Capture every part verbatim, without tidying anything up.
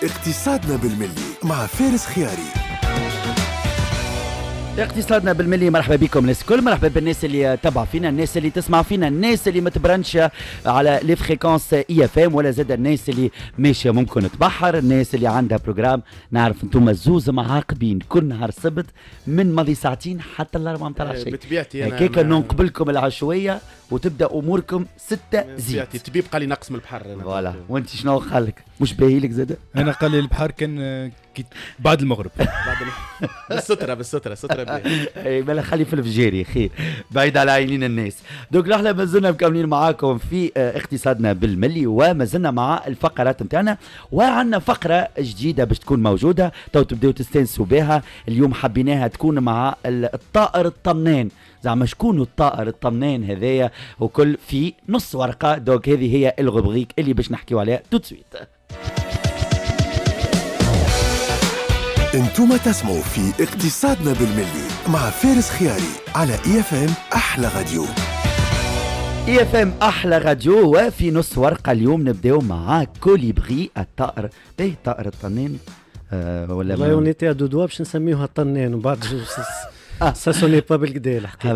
اقتصادنا بالملي مع فارس خياري. اقتصادنا بالملي، مرحبا بكم الناس الكل، مرحبا بالناس اللي تبع فينا، الناس اللي تسمع فينا، الناس اللي متبرنشة على لي فريكونس اي اف ام، ولا زاد الناس اللي ماشيه ممكن تبحر، الناس اللي عندها بروجرام. نعرف انتم الزوز معاقبين كل نهار سبت من ماضي ساعتين حتى الاربعه متاع العشيه. بطبيعتي انا هكاك ننقبلكم العشويه وتبدا اموركم ستة زيد. بطبيعتي الطبيب قال لي نقص من البحر. فوالا، وانت شنو قالك؟ مش باهي لك زاد؟ انا قال لي البحر كان بعد المغرب. بعد بالستره بالستره ستره اي بلا خلي في الفجيري خير بعيد على عينين الناس. دوك احنا مازلنا مكملين معاكم في اقتصادنا بالملي، ومازلنا مع الفقرات نتاعنا، وعندنا فقره جديده باش تكون موجوده تو تبداو تستانسوا بها. اليوم حبيناها تكون مع الطائر الطنان. زعما شكون الطائر الطنان هذايا وكل في نص ورقه. دوك هذه هي الغبريك اللي باش نحكيو عليها تو سويت. انتم تسمعوا في اقتصادنا بالملي مع فارس خياري على اي اف ام احلى راديو. اي اف ام احلى راديو. وفي نص ورقه اليوم نبداو مع كوليبري الطائر. باهي طائر الطنان أه ولا والله ونيتي دو دوا باش نسميوها الطنان وبعد سا سوني با بالكدا الحكايه.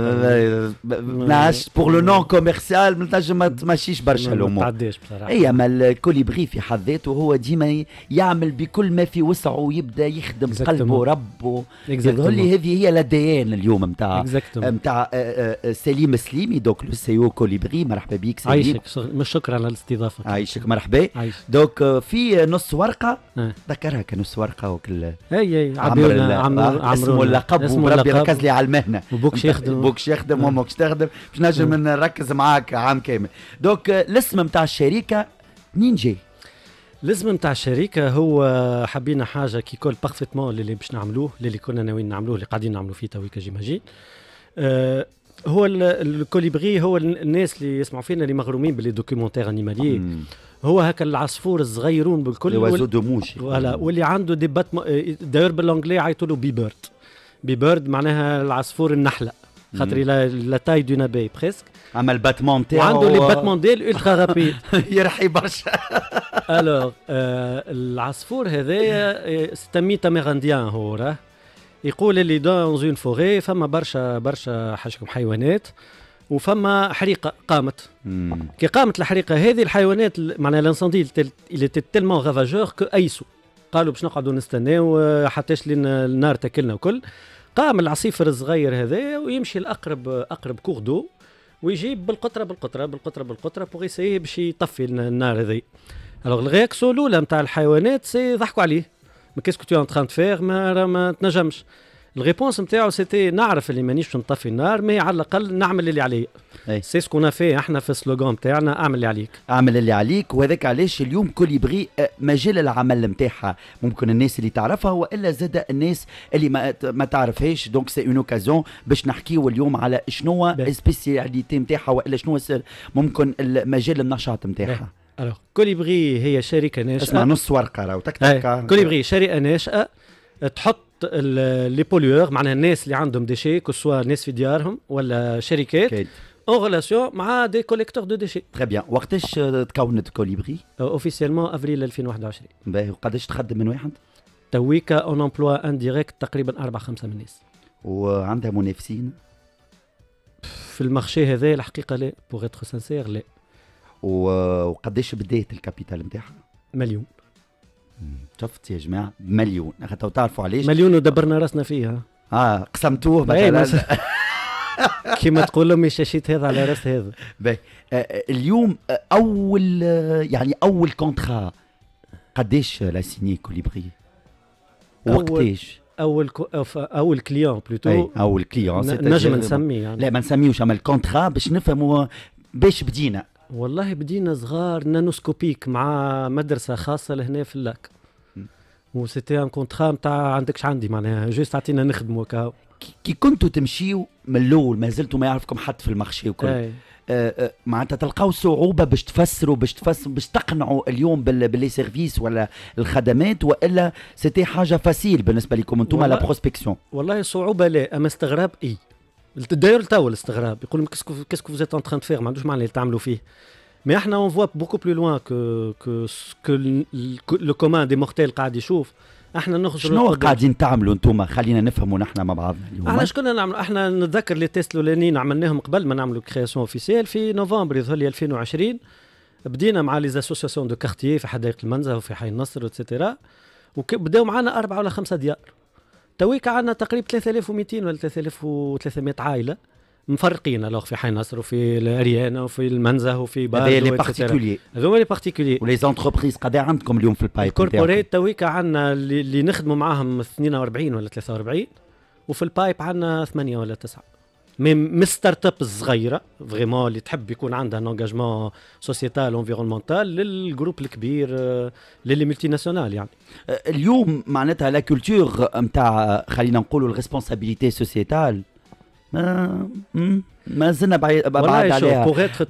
ناش بور لو نون كوميرسيال منجم ما تمشيش برشا الامور، ما تعداش بصراحه. اي اما الكوليبري في حد ذاته هو ديما يعمل بكل ما في وسعه ويبدا يخدم قلبه وربه. يقول لي هذه هي الديان اليوم نتاع نتاع سليم سليمي. دوك لو سي او كوليبري. مرحبا بك سليم. عايشك، مش شكرا على الاستضافه. عايشك مرحبا. دوك في نص ورقه ذكرها كنص ورقه وكل اي اي عمرو عمرو اسمه اللقب وربي ركز لي على المهنه. وبوكش يخدم بوكش يخدم وموكش تخدم باش نجم نركز معاك عام كامل. دوك الاسم نتاع الشركه منين جاي؟ الاسم نتاع الشركه هو حبينا حاجه كي كول بارفيتمون اللي باش نعملوه، اللي كنا ناويين نعملوه، اللي قاعدين نعملوه فيه تويكا جيماجين. أه هو الكوليبري هو الناس اللي يسمعوا فينا اللي مغرومين باللي دوكيومونتير انيمالي. هو هكا العصفور الصغيرون بالكل وازو دوموشي ولا واللي عنده دي بات داير بالانجلي يعيطوا له بيبرد. بيبرد معناها العصفور النحله، خاطر لا تاي دو نابي بريسك. اما الباتمون تاعو عنده لي باتمون ديال الترا رابيد يرحي برشا. الوغ آه العصفور هذايا ستميت اميرانديان هو راه يقول اللي دون اون فوري فما برشا برشا حشكم حيوانات وفما حريقه قامت. مم. كي قامت الحريقه هذه الحيوانات معناها لانساندي اللي تيلمون غافاجور كو ايسو قالوا باش نقعدوا نستناو حتىش لنا النار تاكلنا وكل. قام العصيفر الصغير هذا ويمشي الاقرب اقرب كوردو ويجيب بالقطره بالقطره بالقطره بالقطره بوغ يسيي باش يطفي النار هذه. الوغ الرياكسيون الاولى نتاع الحيوانات سي ضحكوا عليه، ما كيسكو تو ان تران فير ما ما تنجمش. الريبونس نتاعو سيتي نعرف اللي مانيش باش نطفي النار، مي على الاقل نعمل اللي عليا. سي سكون في احنا في السلوغان تاعنا اعمل اللي عليك. اعمل اللي عليك. وهذاك علاش اليوم كوليبري مجال العمل نتاعها ممكن الناس اللي تعرفها والا زاد الناس اللي ما ما تعرفهاش. دونك سي اون اوكازيون باش نحكيو اليوم على شنو السبيسياليتي نتاعها والا شنو ممكن المجال النشاط نتاعها. الوغ كوليبري هي شركه ناشئه. اسمع نص ورقه راهو تك كوليبري شركه ناشئه تحط لي بوليور معناها الناس اللي عندهم ديشي كسوا ناس في ديارهم ولا شركات اون ريلاسيون مع دي كوليكتور دو ديشي. تري بيان. وقتاش تكونت كوليبري؟ اوفيسيلمون افريل ألفين وواحد وعشرين. باهي. وقداش تخدم من واحد؟ تويكا اون امبلوا انديريكت تقريبا أربعة خمسة من الناس. وعندها منافسين في المارشي هذا؟ الحقيقه لا، بوغ اتر سانسير لا. وقداش بدات الكابيتال نتاعها؟ مليون. شفت يا جماعه مليون. خاطر تعرفوا علاش مليون ودبرنا راسنا فيها. اه قسمتوه مثلا كيما تقول لهم شاشيت هذا على راس هذا. باهي. آه اليوم آه اول آه يعني اول كونترا قداش لا سيني كوليبري؟ وقتاش اول كو اول كليون بلوتو؟ اول كليون نجم نسميه يعني. لا ما نسميوش اما الكونترا باش نفهموا باش بدينا. والله بدينا صغار نانوسكوبيك مع مدرسه خاصه لهنا في اللاك، وسيتي ان كونترا نتاع عندكش عندي معناها جوست عطينا نخدموا كاو. كي كنتوا تمشيو من الاول ما زلتوا ما يعرفكم حد في المارشي وكل آه آه معناتها تلقاو صعوبه باش تفسروا باش تفسروا باش تقنعوا اليوم باللي سيرفيس ولا الخدمات، والا سيتي حاجه فاسيل بالنسبه لكم انتم لا بروسبكسيون؟ والله صعوبه لا، اما استغراب اي. داير تو الاستغراب يقول لهم كاسكو كاسكو فوزيت ان تران فير، ما عندوش معنى اللي تعملوا فيه. مي احنا اون فوا بوكو بلو لوان كو كو كو لو كومان دي مورتيل قاعد يشوف. احنا نخرج شنو قاعدين تعملوا انتم؟ خلينا نفهموا نحن مع بعضنا اليوم. احنا شكون نعمل؟ احنا نتذكر لي تيست الاولانيين عملناهم قبل ما نعملوا كرياسيون اوفيسيال في نوفمبر يظهر لي ألفين وعشرين. بدينا مع لي اسوسياسيون دو كارتيي في حدائق المنزه وفي حي النصر وتسيتيرا، وبداو معنا أربعة ولا خمسة ديار. تويك عندنا تقريبا ثلاثة آلاف ومئتين ولا ثلاثة آلاف وثلاثمائة عائله مفرقين الوغ في حي النصر وفي الاريانا وفي المنزه وفي باج. هذا لي بارتيكولي، هذوما لي بارتيكولي. ولي زونتربريز قاعدين عندكم اليوم في البايب؟ الكوربوريت تويك عندنا اللي نخدموا معاهم اثنين وأربعين ولا ثلاثة وأربعين، وفي البايب عندنا ثمانية ولا تسعة. مي من ستارت اب الصغيره فريمون اللي تحب يكون عندها ان انجاجمون سوسيتال انفيرونمونتال للجروب الكبير للي ملتي ناسيونال. يعني اليوم معناتها لا كولتور نتاع خلينا نقولوا الريسبونسابيلتي سوسيتال ما ما زلنا بعيد بعد عليها.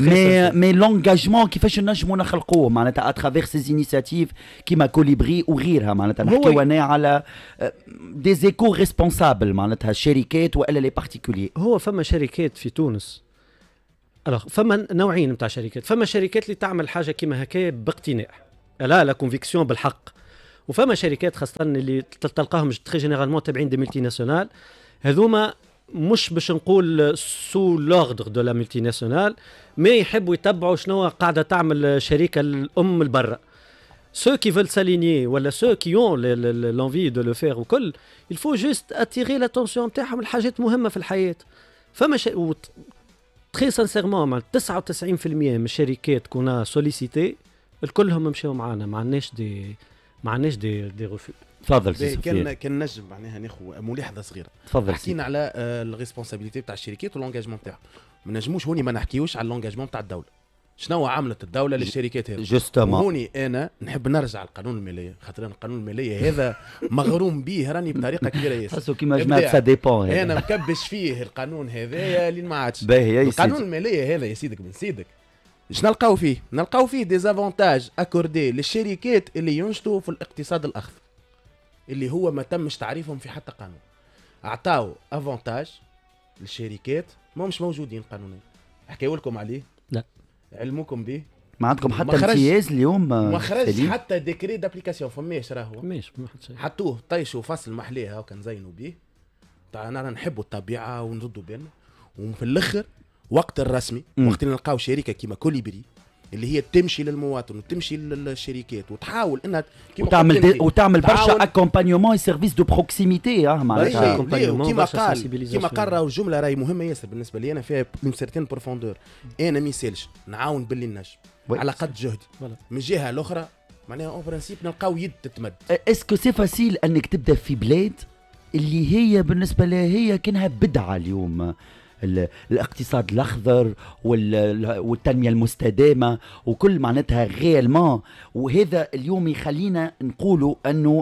مي مي لونجاجمون كيفاش نجموا نخلقوه معناتها اترافير سي انيشيتيف كيما كوليبري وغيرها. معناتها نحكيو هنا على دي زيكو ريسبونسابل معناتها الشركات والا لي بارتيكولي. هو فما شركات في تونس، الوغ فما نوعين نتاع شركات. فما شركات اللي تعمل حاجه كيما هكا باقتناع، لا لا كونفيكسيون بالحق. وفما شركات خاصه اللي تلقاهم تري جينيرالمون تابعين دي ملتي ناسيونال، هذوما مش باش نقول سو لوردر دو لا ملتي ناسيونال، مي يحبوا يتبعوا شنو قاعده تعمل الشركه الام البرة. سو كي فيل سالينيي ولا سو كي اون لونفي دو لو فير وكل، الفو جوست اتيري لاتونسيون تاعهم الحاجات مهمه في الحياه. فما ش... و... تري سانسيرمون تسعة وتسعين بالمئة من الشركات كنا سوليسيتي الكلهم مشاو معنا، ما عندناش دي ما عندناش دي دي ريفو. تفضل سي كان كان نجم معناها ناخذ ملاحظه صغيره. تفضل. حكينا على الريسبونسابيلتي تاع الشركات والانجاجمون تاعهم، ما نجموش هوني ما نحكيوش على الانجاجمون تاع الدوله. شنو عملت الدوله للشركات هذه؟ جوستومون هوني انا نحب نرجع للقانون الماليه، خاطر انا القانون الماليه هذا مغروم به راني بطريقه كبيره ياسر. حسوا كيما جماعه سا ديبون. انا مكبش فيه القانون هذايا اللي ما عادش. باهي القانون الماليه هذا يا سيدك بن سيدك اش نلقاو فيه؟ نلقاو فيه ديزافونتاج اكوردي للشركات اللي ينشطوا في الاقتصاد الاخضر، اللي هو ما تمش تعريفهم في حتى قانون. اعطاو افونتاج للشركات ما مش موجودين قانونيا. احكيو لكم عليه؟ لا. علموكم به؟ ما عندكم حتى امتياز اليوم؟ ما خرج حتى ديكري دابليكاسيون، فماش راهو فماش ما حد شيء. حطوه طيشوا فصل محليه هاو نزينوا به. انا نحبوا الطبيعه ونردوا بالنا، وفي الاخر وقت الرسمي م. وقت اللي نلقاو شركه كيما كوليبري اللي هي تمشي للمواطن وتمشي للشركات وتحاول انها وتعمل دي وتعمل برشا اكومبانيومون سيرفيس دو بروكسيميتي. اه معناتها كيما قال كيما قال راهو الجمله راهي مهمه ياسر بالنسبه لي انا، فيها اون سيرتين بروفوندور. انا ما يسالش نعاون باللي نجم على قد جهدي. من الجهه الاخرى معناها اون برانسيب نلقاو يد تتمد. اسكو سي فاسيل انك تبدا في بلاد اللي هي بالنسبه لها هي كانها بدعه اليوم، الاقتصاد الاخضر والتنميه المستدامه وكل معناتها غيالمون، وهذا اليوم يخلينا نقولوا انه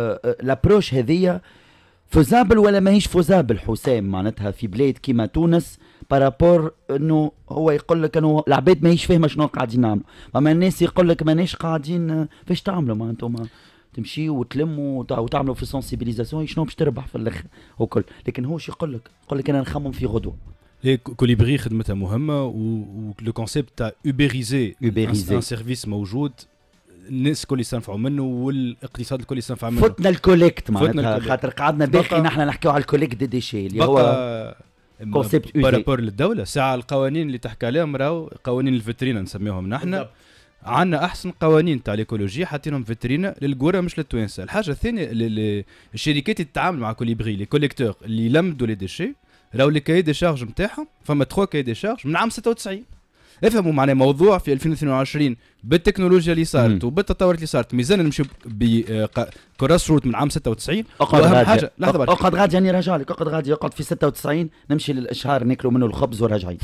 لابروش هذيا فوزابل ولا ماهيش فوزابل حسام معناتها في بلاد كيما تونس بارابور انه هو يقول لك انه العباد ماهيش فاهمه شنو قاعدين نعملوا، اما الناس يقول لك ماناش قاعدين فاش تعملوا ما انتم تمشيوا وتلموا وتعملوا في سونسيبيليزاسيون شنو باش تربح في الاخر وكل، لكن هو شو يقول لك؟ يقول لك انا نخمم في غدوه. هي كوليبري خدمتها مهمه ولو كونسيبت تاع اوبيريزي ان سيرفيس موجود، الناس الكل يستنفعوا منه والاقتصاد الكل يستنفع منه. فتنا الكوليكت معناتها خاطر قعدنا باقي نحن نحكيو على الكوليكت دي ديشي اللي هو كونسيبت بارابور للدوله. ساعه القوانين اللي تحكي عليهم راهو قوانين الفيترينا نسميهم نحن، عندنا احسن قوانين تاع الايكولوجي حاطينهم فيترينا للقرى مش للتوانسه. الحاجه الثانيه الشركات اللي تتعامل مع كوليبري لي كوليكتور اللي يلمدوا لي ديشي راهو لي كاي دي شارج نتاعهم فما تخوا كاي دي شارج من عام ستة وتسعين. افهموا معناه موضوع في ألفين واثنين وعشرين بالتكنولوجيا اللي صارت وبالتطور اللي صارت ميزان نمشي بكراس روت من عام ستة وتسعين. اقعد حاجه لحظه برك اقعد غادي يعني راجع لك اقعد غادي يقعد في ستة وتسعين نمشي للاشهار ناكلوا منه الخبز وراجعين.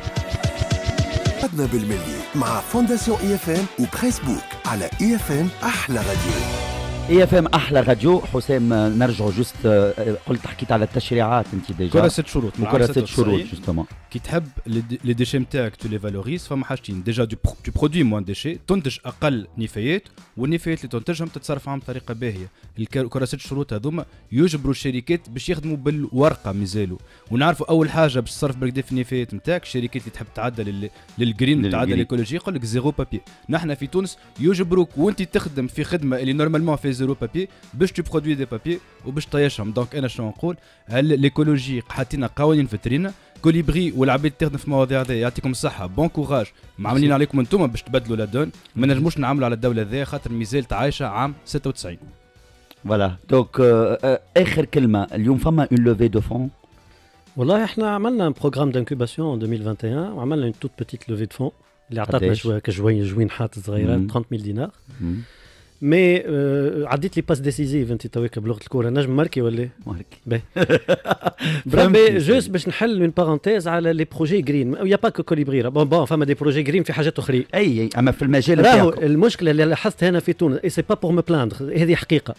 اقتصادنا بالملي مع فونداسيون اي اف ام وبريس بوك على اي اف ام احلى راديو. اي اف ام احلى راديو. حسام نرجعوا جوست، قلت حكيت على التشريعات انت ديجا. كره ست شروط، كره ست شروط جوستومون. كي تحب لي ديشي نتاعك تو لي فالوريز، فما حاجتين. ديجا دو برودوي موان ديشي، تنتج اقل نفايات، والنفايات اللي تنتجهم تتصرف عنهم بطريقه باهيه. الكره ست شروط هذوما يجبروا الشركات باش يخدموا بالورقه مازالوا. ونعرفوا اول حاجه باش تصرف بالكدا في النفايات نتاعك، الشركات اللي تحب تعدل للجرين تعدل الايكولوجي يقول لك زيرو بابي. نحن في تونس يجبروك وانت تخدم في خدمه اللي نورمالمون في زيرو بابي باش تو برودوي دي بابي وباش طيشهم. دونك انا شنو نقول، الايكولوجي حاطين قوانين فترينا كوليبري والعباد تخدم في المواضيع هذه. يعطيكم الصحه، بون كوراج، معاملين عليكم انتم باش تبدلوا لا دون. ما نجموش نعملوا على الدوله هذه خاطر مازالت عايشه عام ستة وتسعين. فوالا دونك اخر كلمه اليوم، فما اون لوفي دو فون؟ والله احنا عملنا بروجرام دانكوباسيون ألفين وواحد وعشرين وعملنا اون توت بتيت لوفي دو فون اللي عطاتنا شويه كجوين جوينحات صغيره ثلاثين ألف دينار. مي آه عديت لي باس ديسيزيف انت تويك بلغه الكوره، نجم ماركي ولا ماركي باهي. بربي جوست باش نحل من بارونتيز على لي بروجي جرين. يا با كو كوليبري، بون بون فما دي بروجي جرين في حاجات اخرى. اي اي اما في المجال راهو المشكله اللي لاحظت هنا في تونس، اي سي با بور مو بلاندر، هذه حقيقه.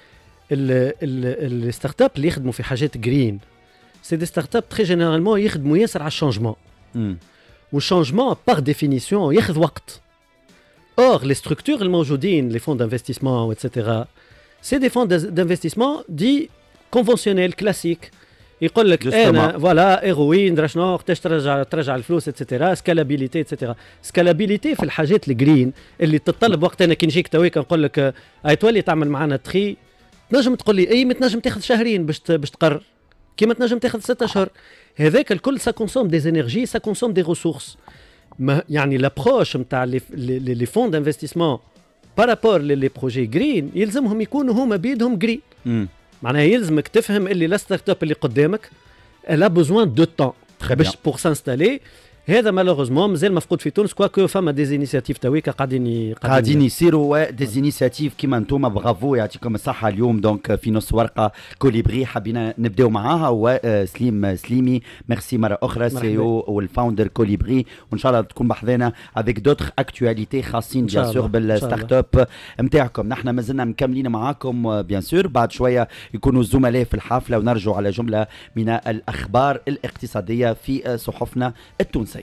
الستارت اب اللي يخدموا في حاجات جرين سي دي ستارت اب تري جينيرالمون يخدموا ياسر على الشونجمون، والشونجمون باغ ديفينيسيون ياخذ وقت. Or, les structures الموجودين, les fonds d'investissement, et cetera, c'est des fonds d'investissement dits conventionnels, classiques. يقول لك انا فوالا ايروين درا شنو وقتاش ترجع ترجع الفلوس اتسيتيرا، سكالابيليتي اتسيتيرا. سكالابيليتي في الحاجات الجرين اللي تتطلب وقت. انا كي نجيك تويك نقول لك اي تولي تعمل معنا تخي، تنجم تقول لي اي ما تنجم تاخذ شهرين باش باش تقرر، كيما تنجم تاخذ ستة اشهر. هذاك الكل سا كونسوم دي انرجي، سا كونسوم دي ريسورس. يعني لابروش نتاع لي فون دانفستيسمون بارابور لي بروجي جرين يلزمهم يكونوا هما بيدهم جرين. معناها يلزمك تفهم اللي لا ستارت اب اللي قدامك لا بوزوان دو طون باش بور سانستالي. هذا مالوغوزمون مازال مفقود في تونس، كواكو فما دي زينيسياتيف تويكا قاعدين قاعدين يصيروا دي زينيسياتيف كيما انتم. برافو، يعطيكم الصحه. اليوم دونك في نص ورقه كوليبري حبينا نبداو معاها، وسليم سليمي ميرسي مره اخرى سي او والفاوندر كوليبري، وان شاء الله تكون بحذانا افيك دوتر اكtualité خاصين بيان سور بالستارت اب نتاعكم. نحن مازلنا مكملين معاكم بيان سور، بعد شويه يكونوا الزملاء في الحفله ونرجعوا على جمله من الاخبار الاقتصاديه في صحفنا التونسيه.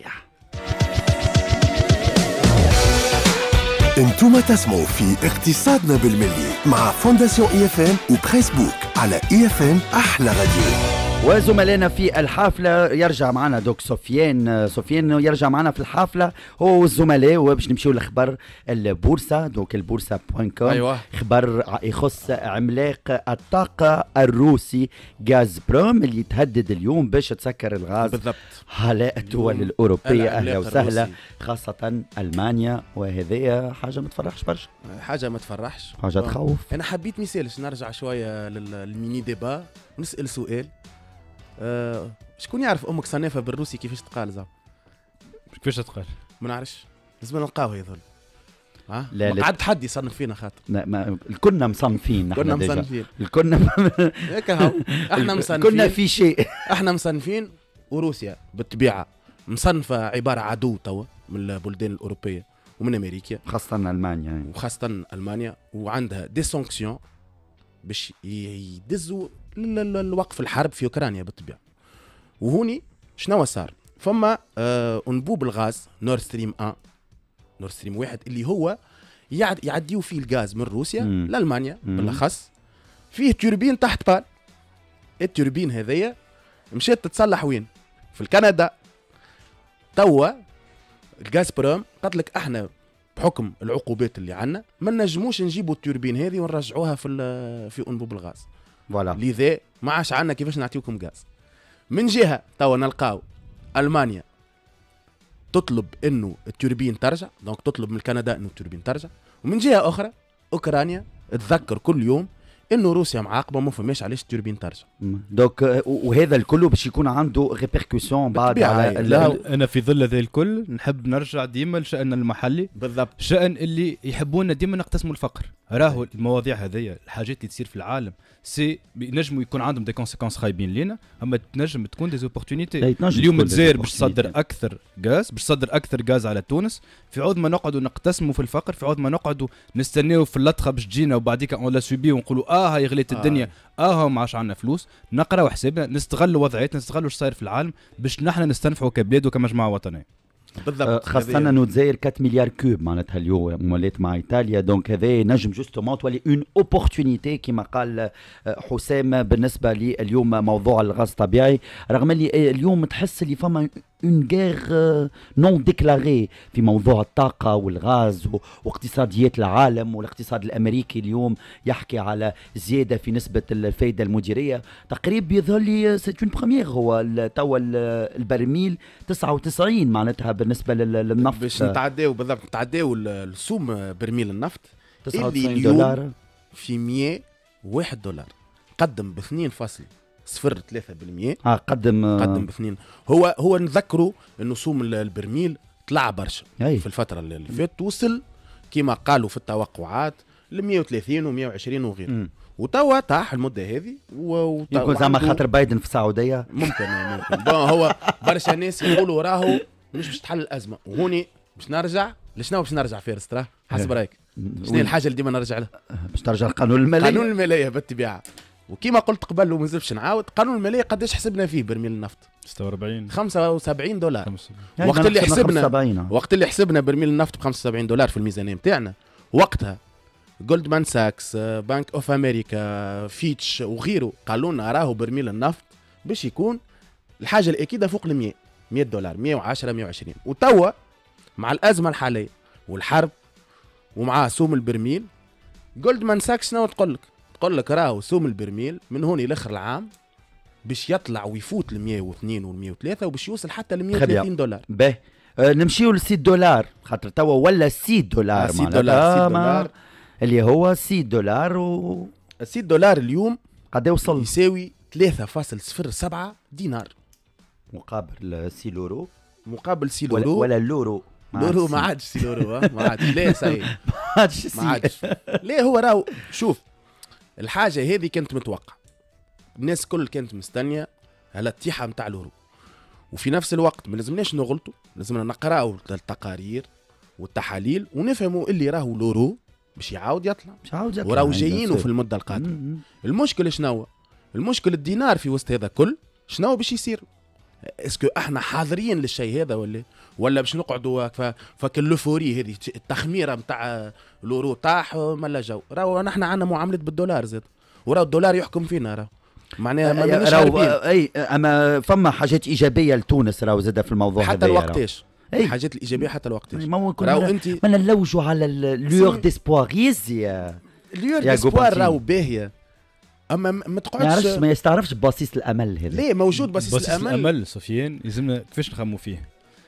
انتم تسمعوا في اقتصادنا بالملي مع فونداسيون اي اف ام وبريس بوك على اي اف ام احلى راديو. وزملائنا في الحافلة يرجع معنا دوك سفيان سفيان يرجع معنا في الحافلة هو والزملاء، وباش نمشيو لخبر البورصة. دوك البورصة بوين كوم. أيوة. خبر يخص عملاق الطاقة الروسي غاز بروم اللي تهدد اليوم باش تسكر الغاز بالضبط على الدول الأوروبية. أهلا وسهلا، خاصة ألمانيا، وهذه حاجة ما تفرحش برشا. حاجة ما تفرحش، حاجة تخوف. أنا حبيت مثالش نرجع شوية للميني ديبا ونسأل سؤال. أه شكون يعرف امك صنافه بالروسي كيفاش تقال زعما؟ كيفاش تقال؟ ما نعرفش، لازم نلقاوه يظل. ها لا لا قعد حد يصنف فينا خاطر لا ما كنا مصنفين. كنا مصنفين كنا هيك هاو احنا مصنفين كنا في شيء احنا مصنفين. وروسيا بالطبيعه مصنفه عباره عدو توا من البلدان الاوروبيه ومن امريكا، خاصه المانيا يعني. وخاصه المانيا، وعندها دي سانكسيون باش يدزوا الوقف الحرب في اوكرانيا بالطبيعه. وهوني شنو صار؟ فما آه انبوب الغاز نور ستريم واحد نور ستريم واحد اللي هو يعد يعديو فيه الغاز من روسيا لالمانيا بالاخص، فيه توربين تحت بال. التوربين هذيا مشات تتصلح وين؟ في الكندا. توا الغاز بروم قالت لك احنا بحكم العقوبات اللي عندنا ما نجموش نجيبوا التوربين هذه ونرجعوها في في انبوب الغاز. فوالا لذا ما عادش عندنا كيفاش نعطيوكم غاز. من جهه توا نلقاو المانيا تطلب انه التوربين ترجع، دونك تطلب من كندا انه التوربين ترجع، ومن جهه اخرى اوكرانيا تذكر كل يوم انه روسيا معاقبه ما فماش علاش التوربين ترجع. دوك آه، وهذا الكل باش يكون عنده ريبركسيون بعد على ال- انا في ظل هذا الكل نحب نرجع ديما لشأننا المحلي، بالضبط. شأن اللي يحبونا ديما نقتسموا الفقر. راهو المواضيع هذيا الحاجات اللي تصير في العالم سي ينجموا يكون عندهم دي كونسيكونس خايبين لينا، اما تنجم تكون دي زوبورتونيتي. اليوم الجزائر باش تصدر اكثر غاز، باش تصدر اكثر غاز على تونس، في عوض ما نقعدوا نقتسموا في الفقر، في عوض ما نقعدوا نستناو في اللطخه باش تجينا وبعديك اون لا سوبي ونقولوا اه هاي غليت الدنيا، اه, آه ما عادش عندنا فلوس. نقراو حسابنا، نستغلوا وضعيتنا، نستغلوا ايش صاير في العالم باش نحن نستنفعوا كبلاد وكمجموعه وطنيه. بالضبط. خاصة انه الجزائر أربعة مليار كوب معناتها اليوم مولات مع ايطاليا، دونك هذا نجم جوستومون تولي اون اوبورتونيتي كما قال حسام بالنسبة لي اليوم موضوع الغاز الطبيعي، رغم اللي اليوم تحس اللي فما اون غير نون ديكلاري في موضوع الطاقة والغاز واقتصاديات العالم، والاقتصاد الامريكي اليوم يحكي على زيادة في نسبة الفائدة المديرية، تقريبا يظهر لي سي اون بروميير هو توا البرميل تسعة وتسعين معناتها بالنسبة للنفط، باش نتعداو بالضبط نتعداو السوم برميل النفط تسعة وتسعين دولار في مية وواحد دولار، قدم ب اثنين فاصلة صفر ثلاثة بالمية. اه قدم قدم باثنين. هو هو نذكروا انه سوم البرميل طلع برشا في الفتره اللي فاتت، وصل كما قالوا في التوقعات ل مية وثلاثين و مية وعشرين وغيره، وتوا طاح المده هذه و... يمكن زعما خاطر بايدن في السعوديه ممكن ممكن هو برشا ناس يقولوا راهو مش باش تحل الازمه، وهوني باش نرجع لشنو باش نرجع فارس تراه حسب رايك شنو هي الحاجه اللي ديما نرجع لها؟ باش ترجع القانون المالي. قانون الماليه بالطبيعه، وكما قلت قبل وما نزلش نعاود، قانون الماليه قداش حسبنا فيه برميل النفط؟ ستة وأربعين خمسة وسبعين دولار. يعني وقت اللي حسبنا خمسة وقت اللي حسبنا برميل النفط ب خمسة وسبعين دولار في الميزانيه نتاعنا وقتها، جولدمان ساكس، بنك اوف امريكا، فيتش وغيره قالوا لنا راهو برميل النفط باش يكون الحاجه الاكيده فوق ال مية مية دولار، مية وعشرة مية وعشرين. وتوا مع الازمه الحاليه والحرب ومع سوم البرميل، جولدمان ساكس شنو تقول لك؟ تقول لك راهو سوم البرميل من هون لاخر العام باش يطلع ويفوت ل مية واثنين و مية وثلاثة وباش يوصل حتى ل مية وثلاثين دولار. باهي أه نمشيو ل ستة دولار، خاطر توا ولا ستة دولار ستة دولار ستة دولار اللي هو ستة دولار و ستة دولار اليوم قد يوصل يساوي ثلاثة فاصلة صفر سبعة دينار مقابل ستة لورو، مقابل ستة ولا, لورو ولا اللورو لورو ما عادش ستة لورو ما عادش لا صحيح ما عادش ما عادش ليه. هو راهو شوف الحاجه هذه كانت متوقع، الناس كل كانت مستنيه على التيحه نتاع الورو، وفي نفس الوقت ما لازمناش نغلطوا، لازمنا نقراو التقارير والتحاليل ونفهموا اللي راهو الورو باش يعاود يطلع، مش عاود يطلع وراهو جايينه في المده القادمه. المشكل شنو؟ المشكل الدينار في وسط هذا كل شنو باش يصير؟ اسكو احنا حاضرين للشيء هذا ولا ولا باش نقعدوا فك اللوفوري هذه التخميره نتاع الورو طاح ملا جو؟ راهو نحن عندنا معامله بالدولار زاد، وراهو الدولار يحكم فينا، راهو معناها ما مانيش عارفين. اي اما فما حاجات ايجابيه لتونس راهو زاد في الموضوع هذا حتى الوقتاش أي. الحاجات الايجابيه حتى الوقتاش راهو انت ما نلوجوا على اللور ديسبوار يزي اللور ديسبوار راهو باهيه، اما ما تقعدش ما, ما يستعرفش بصيص الامل هذا. ليه موجود بصيص, بصيص الامل؟ الامل سفيان يلزمنا كيفاش نخموا فيه.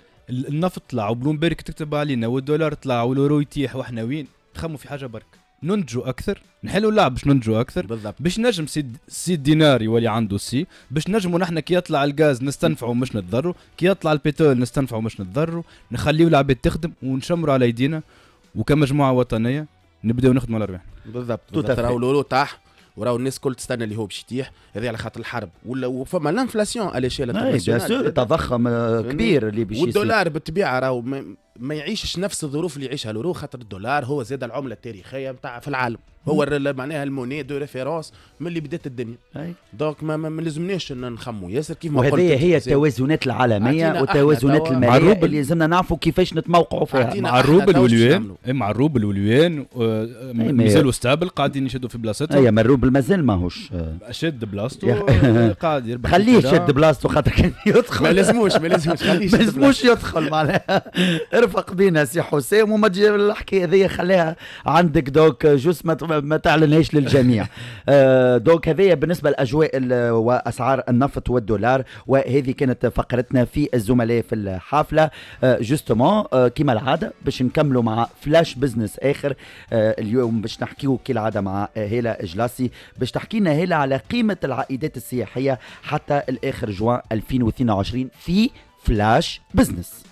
النفط طلع وبلومبيرغ تكتب علينا والدولار طلع واليورو يتيح واحنا وين نخموا في حاجه برك ننتجوا اكثر، نحلوا اللعب باش ننتجوا اكثر بالضبط، باش نجم سي سي دينار يولي عنده سي، باش نجموا نحن كي يطلع الغاز نستنفعوا مش نتضروا، كي يطلع البترول نستنفعوا مش نتضروا، نخليو العباد تخدم ونشمروا على يدينا وكمجموعه وطنيه نبداو نخدموا على ربحنا. بالضبط راهو اليورو طاح وراو الناس كل تستنى اللي هو باش يتيح، هذه على خاطر الحرب ولا وفما الانفلاسيون على شيء انترناسيونال تضخم كبير اللي باش والدولار بالطبيعه راهو ما, ما يعيشش نفس الظروف اللي يعيشها اليورو، خاطر الدولار هو زاد العمله التاريخيه نتاع في العالم، هو معناها الموني دو ريفيرونس من اللي بدات الدنيا. دونك ما, ما, ما لازمناش نخموا ياسر كيف ما قلت. وهذه هي التوازنات العالميه والتوازنات الماليه اللي لازمنا نعرفوا كيفاش نتموقعوا فيها. مع الروبل واليوان مع الروبل واليوان مازالوا ستابل قاعدين يشدوا في بلاصتهم. اي ما الروبل مازال ماهوش شد بلاصتو قاعد يربح، خليه يشد بلاصتو خاطر كان يدخل. ما لازموش ما لازموش خليه ما لازموش يدخل معناها. ارفق بينا سي حسام وما تجي الحكايه هذيا خليها عندك دوك جوست ما ما تعلنهاش للجميع. آه دونك هذه بالنسبه لاجواء واسعار النفط والدولار، وهذه كانت فقرتنا في الزملاء في الحفله. آه جوستومون آه كما العاده باش نكملوا مع فلاش بزنس اخر. آه اليوم باش نحكيو كالعاده مع هيلا جلاسي باش تحكي لنا هيلا على قيمه العائدات السياحيه حتى الاخر جوان ألفين واثنين وعشرين في فلاش بزنس.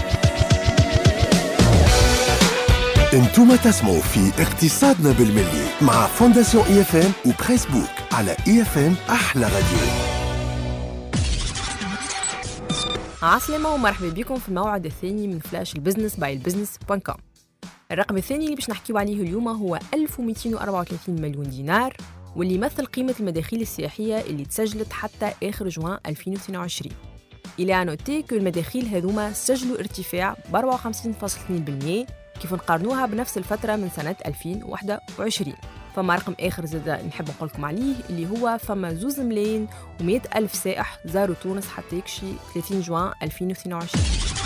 انتم تسمعوا في اقتصادنا بالملي مع فونداسيون اي اف ام وبريس بوك على اي اف ام احلى راديو. عسلامة ومرحبا بكم في الموعد الثاني من فلاش البزنس باي البزنس دوت كوم. الرقم الثاني اللي باش نحكيو عليه اليوم هو ألف ومئتين وأربعة وثلاثين مليون دينار، واللي يمثل قيمة المداخيل السياحية اللي تسجلت حتى آخر جوان ألفين واثنين وعشرين. إلى أن نوتي كو المداخيل هذوما سجلوا ارتفاع ب أربعة وخمسين فاصلة اثنين بالمئة كيف نقارنوها بنفس الفترة من سنة ألفين وواحد وعشرين. فما رقم آخر زاد نحب نقول لكم عليه اللي هو فما زوز ملايين ومئة ألف سائح زاروا تونس حتى يكشي ثلاثين جوان ألفين واثنين وعشرين.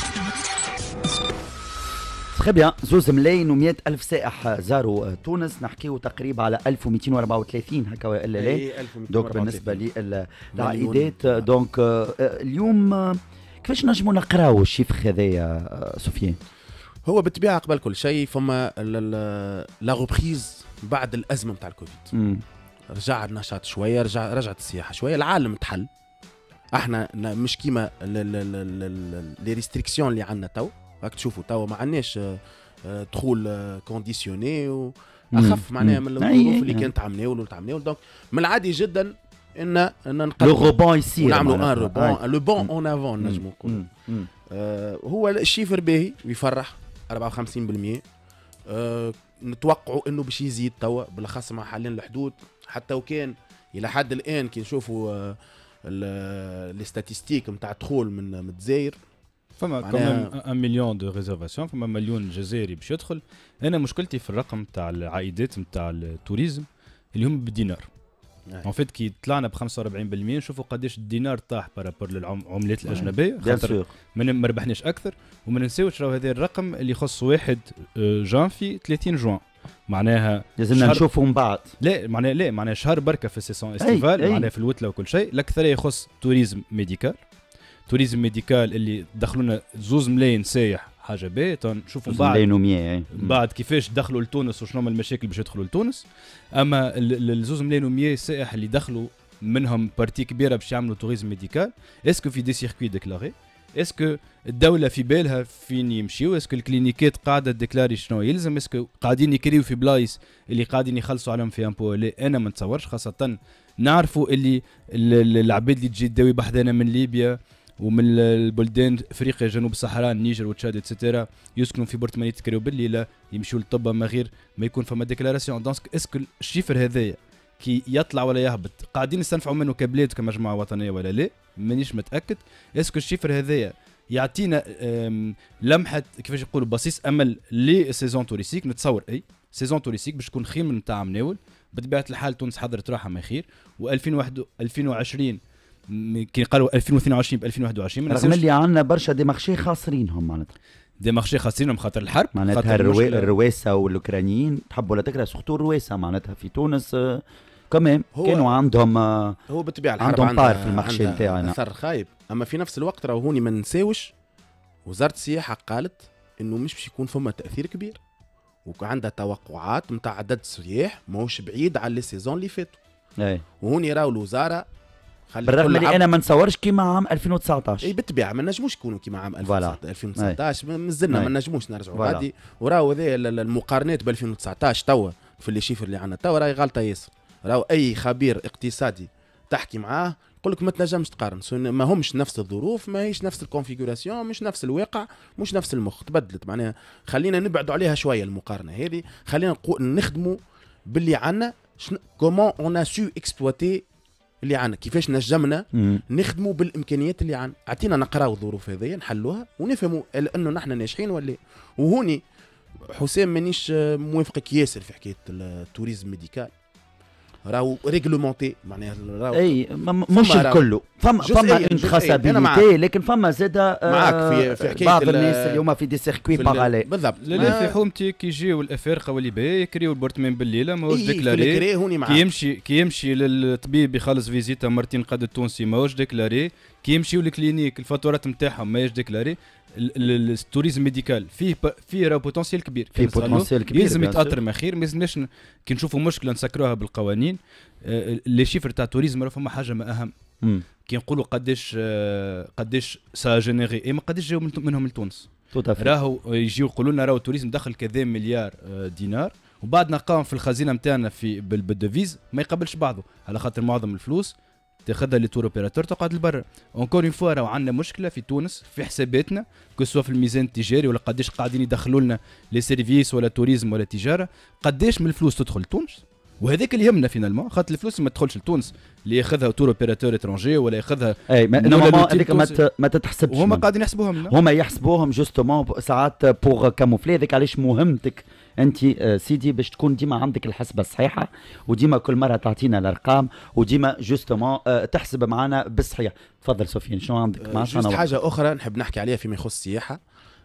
تخي بيان، زوز ملايين ومئة ألف سائح زاروا تونس، نحكيو تقريبا على ألف ومئتين وأربعة وثلاثين هكا ولا لا. دونك بالنسبة للعائدات دونك اليوم كيفاش نجموا نقراو الشيفر هذايا سفيان؟ هو بالطبيعه قبل كل شيء فما لا غوبريز بعد الازمه نتاع الكوفيد. رجع النشاط شويه، رجع رجعت السياحه شويه، العالم تحل. احنا مش كيما لي ريستريكسيون اللي عندنا تو، راك تشوفوا تو ما عندناش دخول كونديسيوني واخف معناها من الظروف اللي كانت عملناه واللي تعملناه. دونك من العادي جدا ان ان نقدروا لو روبون يصير نعملوا ان روبون لو بون اون افون نجموا نقولوا. هو الشيفر باهي ويفرح أربعة وخمسين بالمئة. أه نتوقعوا انه باش يزيد توا بالاخص مع حالين الحدود، حتى وكان الى حد الان كي نشوفوا أه لي ستاتيستيك نتاع الدخول من من الجزائر فما كمان واحد مليون دو ريزرفاسيون، فما مليون جزائري باش يدخل. انا مشكلتي في الرقم تاع العائدات نتاع التوريزم اللي هم بالدينار. ان فيت كي طلعنا ب خمسة وأربعين بالمئة نشوفوا قداش الدينار طاح بارابور للعملات الاجنبيه، خاطر ما ربحناش اكثر. وما ننساوش راهو هذا الرقم اللي يخص واحد جانفي ثلاثين جوان، معناها لازمنا نشوفوا من بعد. لا معناها لا معناها شهر بركه في السيسون استيفال، معناها في الوتله وكل شيء. الاكثر يخص توريزم ميديكال. توريزم ميديكال اللي دخلونا زوز ملايين سايح، حاجه باهيه. نشوفوا من بعد ملايين بعد كيفاش دخلوا لتونس وشنو هما المشاكل باش يدخلوا لتونس. اما الزوز ملايين ومئة سائح اللي دخلوا منهم بارتي كبيره باش يعملوا توريزم ميديكال، اسكو في دي سيركوي ديكلاري؟ اسكو الدوله في بالها فين يمشيو؟ اسكو الكلينيكات قاعده ديكلاري شنو يلزم؟ اسكو قاعدين يكريو في بلايص اللي قاعدين يخلصوا عليهم في امبو؟ لا انا ما نتصورش، خاصه نعرفوا اللي العباد اللي تجي تداوي بحذانا من ليبيا ومن البلدان افريقيا جنوب الصحراء النيجر وتشاد اتسيتيرا يسكنوا في بورتماني تكريو بالليله يمشيو للطب ما غير ما يكون فما ديكلاراسيون. دونك اسكو الشيفر هذايا كي يطلع ولا يهبط قاعدين نستنفعوا منه كبلاد كمجموعه وطنيه ولا لا؟ مانيش متاكد. اسكو الشيفر هذايا يعطينا لمحه كيفاش يقولوا بصيص امل لي سيزون توريستيك؟ نتصور اي سيزون توريستيك باش تكون خير من تاع مناول. بطبيعه الحال تونس حضرت روحها ما خير، و2021 وعشرين كي قالوا ألفين واثنين وعشرين ب ألفين وواحد وعشرين رغم اللي عندنا برشا دي مارشي خاسرينهم معناتها دي مارشي خاسرينهم خاطر الحرب، معناتها الروا... الرواسه والاوكرانيين تحبوا ولا تكره سورتو الرواسه معناتها في تونس كمان كانوا عندهم هو بالطبيعه الحرب عندهم بار في المارشي نتاعنا اثر خايب. اما في نفس الوقت راهو هوني ما نساوش وزاره السياحه قالت انه مش باش يكون فما تاثير كبير، وعندها توقعات نتاع عدد السياح ماهوش بعيد على لي سيزون اللي فاتوا. اي وهوني راهو الوزاره بالرغم اللي انا ما نصورش كيما عام ألفين وتسعطاش. اي بالطبيعه ما نجموش يكونوا كيما عام ألفين وتسعطاش، مازلنا ما نجموش نرجعوا غادي. وراهو هذا المقارنات ب ألفين وتسعطاش توا في اللي شيفر اللي عندنا توا راهي غلطه ياسر. راهو اي خبير اقتصادي تحكي معاه يقول لك ما تنجمش تقارن، ما همش نفس الظروف، ما هيش نفس الكونفيغوراسيون، مش نفس الواقع، مش نفس المخ، تبدلت. معناها خلينا نبعدوا عليها شويه المقارنه هذه، خلينا نخدموا باللي عندنا. كومون اون ا سو اكسبلوتي اللي عندنا، كيفاش نجمنا نخدموا بالامكانيات اللي عندنا. اعطينا نقراو الظروف هذه نحلوها ونفهموا انه نحن ناجحين ولا. وهوني حسام مانيش موافقك ياسر في حكايه التوريزم ميديكال. راهو ريغلومونتي معناها راهو اي مش الكل فما فما اون تراسابيليتي لكن فما زاد معاك في في حكايه بعض الناس اليوم في دي سيركوي باراليل بالضبط. لا في حومتي كي يجيو الافارقه واللي باهي يكريو البورتمان بالليله ماهوش ديكلاري، كي يمشي كي يمشي للطبيب يخلص فيزيتا مرتين قد التونسي ماهوش ديكلاري، كي يمشيو للكلينيك الفاتورات نتاعهم ماهيش ديكلاري. التوريزم ميديكال فيه فيه راه بوتنسيال كبير، فيه بوتنسيال كبير لازم يتاثر ما خير، ما لازمناش كي نشوفوا مشكله نسكروها بالقوانين. لي شيفر تاع التوريزم راه فما حاجه ما اهم م. كي نقولوا قداش قداش سا جينيري اي ما قداش جاو منهم لتونس، راهو يجيو يقولوا لنا راهو التوريزم دخل كذا مليار دينار وبعد نقام في الخزينه نتاعنا في بالديفيز ما يقبلش بعضه، على خاطر معظم الفلوس تاخذها لي تور اوبيراتور تقعد لبرا. اونكور اون فوا راهو عندنا مشكله في تونس في حساباتنا كسوا في الميزان التجاري ولا قداش قاعدين يدخلوا لنا لي سيرفيس ولا توريزم ولا تجاره، قداش من الفلوس تدخل لتونس، وهذاك اللي يهمنا فينالمون، خاطر الفلوس ما تدخلش لتونس اللي ياخذها تور اوبيراتور اترونجي ولا ياخذها اي نورمالمون هذيك ما ما تتحسبش، هما قاعدين يحسبوهم لنا، هما يحسبوهم جوستومون ساعات بوغ كاموفلي. هذاك علاش مهمتك انت سيدي باش تكون ديما عندك الحسبه الصحيحه، وديما كل مره تعطينا الارقام، وديما جوستومون تحسب معنا بالصحيح. تفضل سفيان شنو عندك معنا؟ جوست حاجه اخرى نحب نحكي عليها فيما يخص السياحه.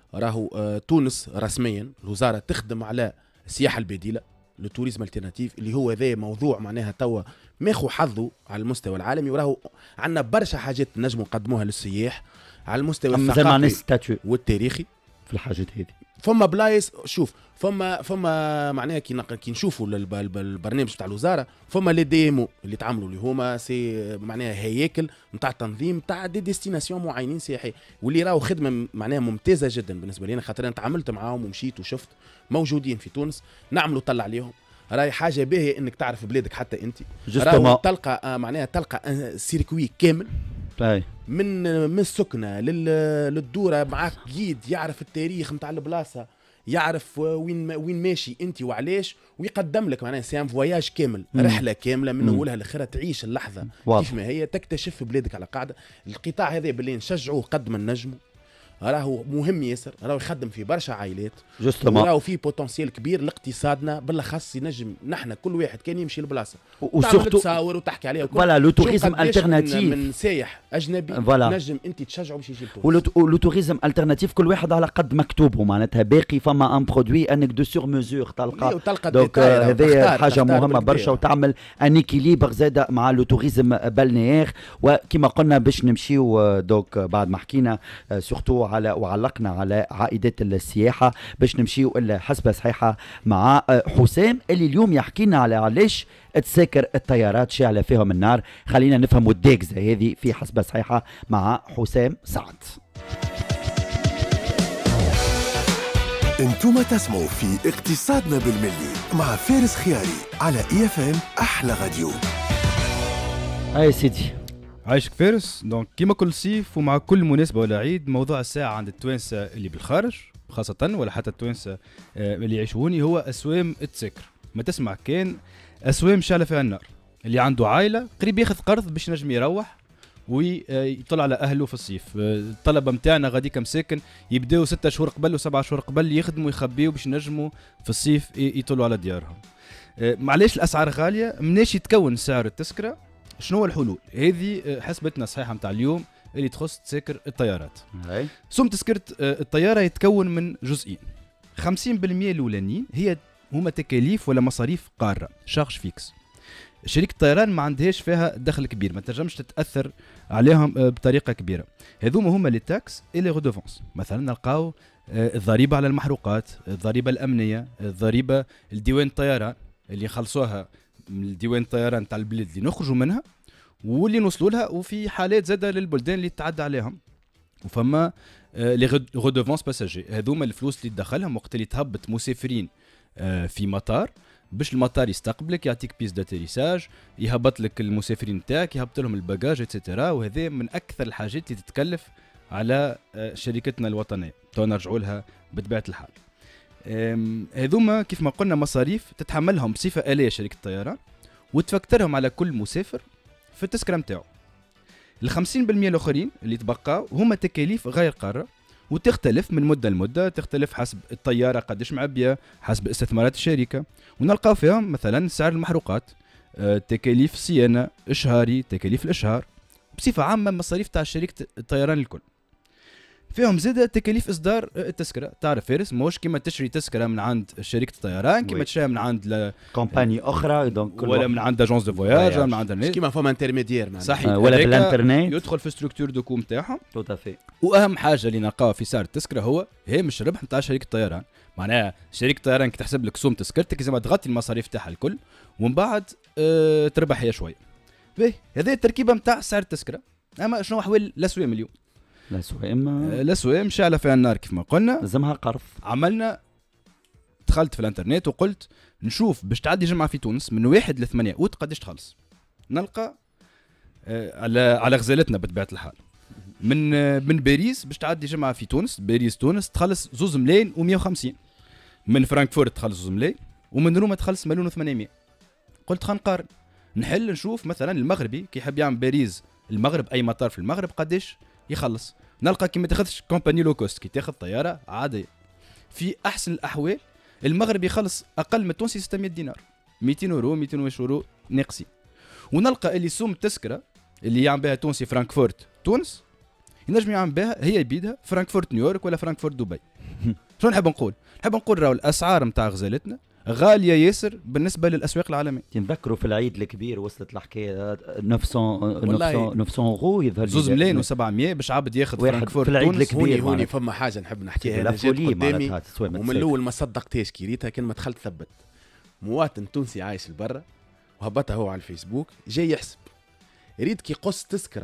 راهو تونس رسميا الوزاره تخدم على السياحه البديله للتوريزم التيرناتيف اللي هو ذا موضوع معناها توا ماخو حظه على المستوى العالمي، وراهو عندنا برشا حاجات نجموا نقدموها للسياح على المستوى الثقافي والتاريخي في الحاجات هذه. فما بلايص شوف فما فما معناها كي كي نشوفوا البرنامج تاع الوزاره فما لي ديمو اللي تعملوا اللي هما سي معناها هياكل نتاع تنظيم تاع دي ديستيناسيون معينين سياحي، واللي راهو خدمه معناها ممتازه جدا بالنسبه لي انا، خاطر انا تعاملت معاهم ومشيت وشفت موجودين في تونس نعملوا طلع عليهم. راهي حاجه باهيه انك تعرف بلادك حتى انت، راهو تلقى معناها تلقى سيركوي كامل طيب. من من السكنه للدوره، معاك جيد يعرف التاريخ نتاع البلاصه، يعرف وين وين ماشي انت وعلاش، ويقدم لك معناها سي ان فواياج كامل، مم. رحله كامله من اولها لاخرها، تعيش اللحظه واضح. كيف ما هي تكتشف بلادك على قاعده. القطاع هذا باللي نشجعوه قد ما نجموا، راهو مهم ياسر، راهو يخدم في برشا عائلات، راهو في بوتنسيال كبير لاقتصادنا بالاخص. ينجم نحن كل واحد كان يمشي لبلاصه وسورتو تصاور وتحكي عليها فوالا لو توريزم التيرناتيف من, من سايح اجنبي نجم انت تشجعه باش يجي لتونس. ولو توريزم التيرناتيف كل واحد على قد مكتوبه، معناتها باقي فما ان برودوي انك دو سور ميزور تلقى. دونك هذه حاجه مهمه برشا، وتعمل ان اكيليبر زاد مع لو توريزم بالنيير. وكما قلنا باش نمشيو دونك بعد ما حكينا سورتو على وعلقنا على عائدات السياحه باش نمشيو الحسبه صحيحه مع حسام اللي اليوم يحكي لنا على علاش تساكر الطيارات شاعله فيهم النار. خلينا نفهموا الداكزه هذه في حسبه صحيحه مع حسام سعد. انتم تسمعوا في اقتصادنا بالملي مع فارس خياري على اي اف ام احلى راديو. اي سيدي عايشك فارس. دونك كيما كل صيف ومع كل مناسبة ولا عيد موضوع الساعة عند التوانسة اللي بالخارج خاصة ولا حتى التوانسة اللي يعيشوني هو أسوام التساكر. ما تسمع كان أسوام شعلة فيها النار، اللي عنده عائلة قريب ياخذ قرض باش نجم يروح ويطلع على أهله في الصيف. الطلبة متاعنا غادي كم ساكن يبداو ستة شهور قبل وسبعة شهور قبل يخدموا يخبيوا باش نجموا في الصيف يطلعوا على ديارهم. معليش الأسعار غالية، مناش يتكون سعر التذكرة. شنو هو الحلول؟ هذه حسبتنا الصحيحه نتاع اليوم اللي تخص تساكر الطيارات. سوم تذكره الطياره يتكون من جزئين، خمسين بالمئة الاولانيين هي هما تكاليف ولا مصاريف قاره شارج فيكس. شركه الطيران ما عندهاش فيها دخل كبير، ما تنجمش تتاثر عليهم بطريقه كبيره. هذوما هما لي تاكس اي لي ريدوفونس. مثلا نلقاو الضريبه على المحروقات، الضريبه الامنيه، الضريبه الديوان الطيران اللي خلصوها من ديوان الطيران تاع البلاد اللي نخرجوا منها واللي نوصلوا لها، وفي حالات زاده للبلدان اللي تعدى عليهم. وفما لي ريدوفونس باساجي، هذوما الفلوس اللي تدخلهم وقت اللي تهبط مسافرين في مطار باش المطار يستقبلك، يعطيك بيس داتيريساج، يهبط لك المسافرين نتاعك، يهبط لهم الباجاج اتسيتيرا. وهذا من اكثر الحاجات اللي تتكلف على شركتنا الوطنيه، تو نرجعوا لها بطبيعه الحال. هذوما كيف ما قلنا مصاريف تتحملهم بصفه آلية شركه الطيران وتفكترهم على كل مسافر في التذكره نتاعو. ال خمسين بالمئة الاخرين اللي تبقاو هما تكاليف غير قاره، وتختلف من مده لمده، تختلف حسب الطياره قداش معبيه، حسب استثمارات الشركه. ونلقاو فيهم مثلا سعر المحروقات. آه تكاليف صيانه اشهاري، تكاليف الاشهار، بصفه عامه مصاريف تاع شركه الطيران الكل. فيهم زاده تكاليف اصدار التذكره. تعرف فارس موش كيما تشري تذكره من عند شركه الطيران كيما تشريها من عند كومباني اخرى دونك ولا من عند اجونس دو فواياج ولا من عند الناس كيما فما انترميديير صحيح آه ولا بالانترنت يدخل في ستركتور دو كوم نتاعهم. تو تافي. واهم حاجه اللي نلقاها في سعر التذكره هو هامش الربح نتاع شركه الطيران. معناها شركه الطيران كي تحسب لك سوم تذكرتك لازم تغطي المصاريف تاعها الكل ومن بعد اه تربح هي شويه. باهي هذه التركيبه نتاع سعر التذكره. اما شنو احوال الاسواق اليوم؟ الاسواق الاسواق مشعله فيها النار كيف ما قلنا، لازمها قرض. عملنا دخلت في الانترنت وقلت نشوف باش تعدي جمعه في تونس من واحد ل ثمانية اوت قداش تخلص. نلقى آه على على غزالتنا بطبيعه الحال من آه من باريس باش تعدي جمعه في تونس، باريس تونس تخلص زوز ملايين ومية وخمسين، من فرانكفورت تخلص زوز ملايين، ومن روما تخلص مليون وثمانمية. قلت خلينا نقارن نحل نشوف مثلا المغربي كي يحب يعمل باريس المغرب اي مطار في المغرب قداش يخلص. نلقى كي ما تاخذش كومباني لو كوست كي تاخذ طياره عاديه في احسن الاحوال المغرب يخلص اقل من التونسي ستمية دينار، مئتين اورو مئتين اورو ناقصين. ونلقى اللي سوم التذكره اللي يعمل بها تونسي فرانكفورت تونس ينجم يعمل بها هي بيدها فرانكفورت نيويورك ولا فرانكفورت دبي. شنو نحب نقول؟ نحب نقول راهو الاسعار نتاع غزالتنا غاليه ياسر بالنسبه للاسواق العالميه. تنذكروا في العيد الكبير وصلت الحكايه تسعمية اورو يظهر زوز ملايين وسبعمية باش عبد ياخذ فرانكفورت في العيد تونس. الكبير. هوني هوني فما حاجه نحب نحكيها انا جات قدامي ومن الاول ما صدقتهاش كي ريتها كان ما دخلت ثبت. مواطن تونسي عايش لبرا وهبطها هو على الفيسبوك جاي يحسب يريد كي يقص تذكره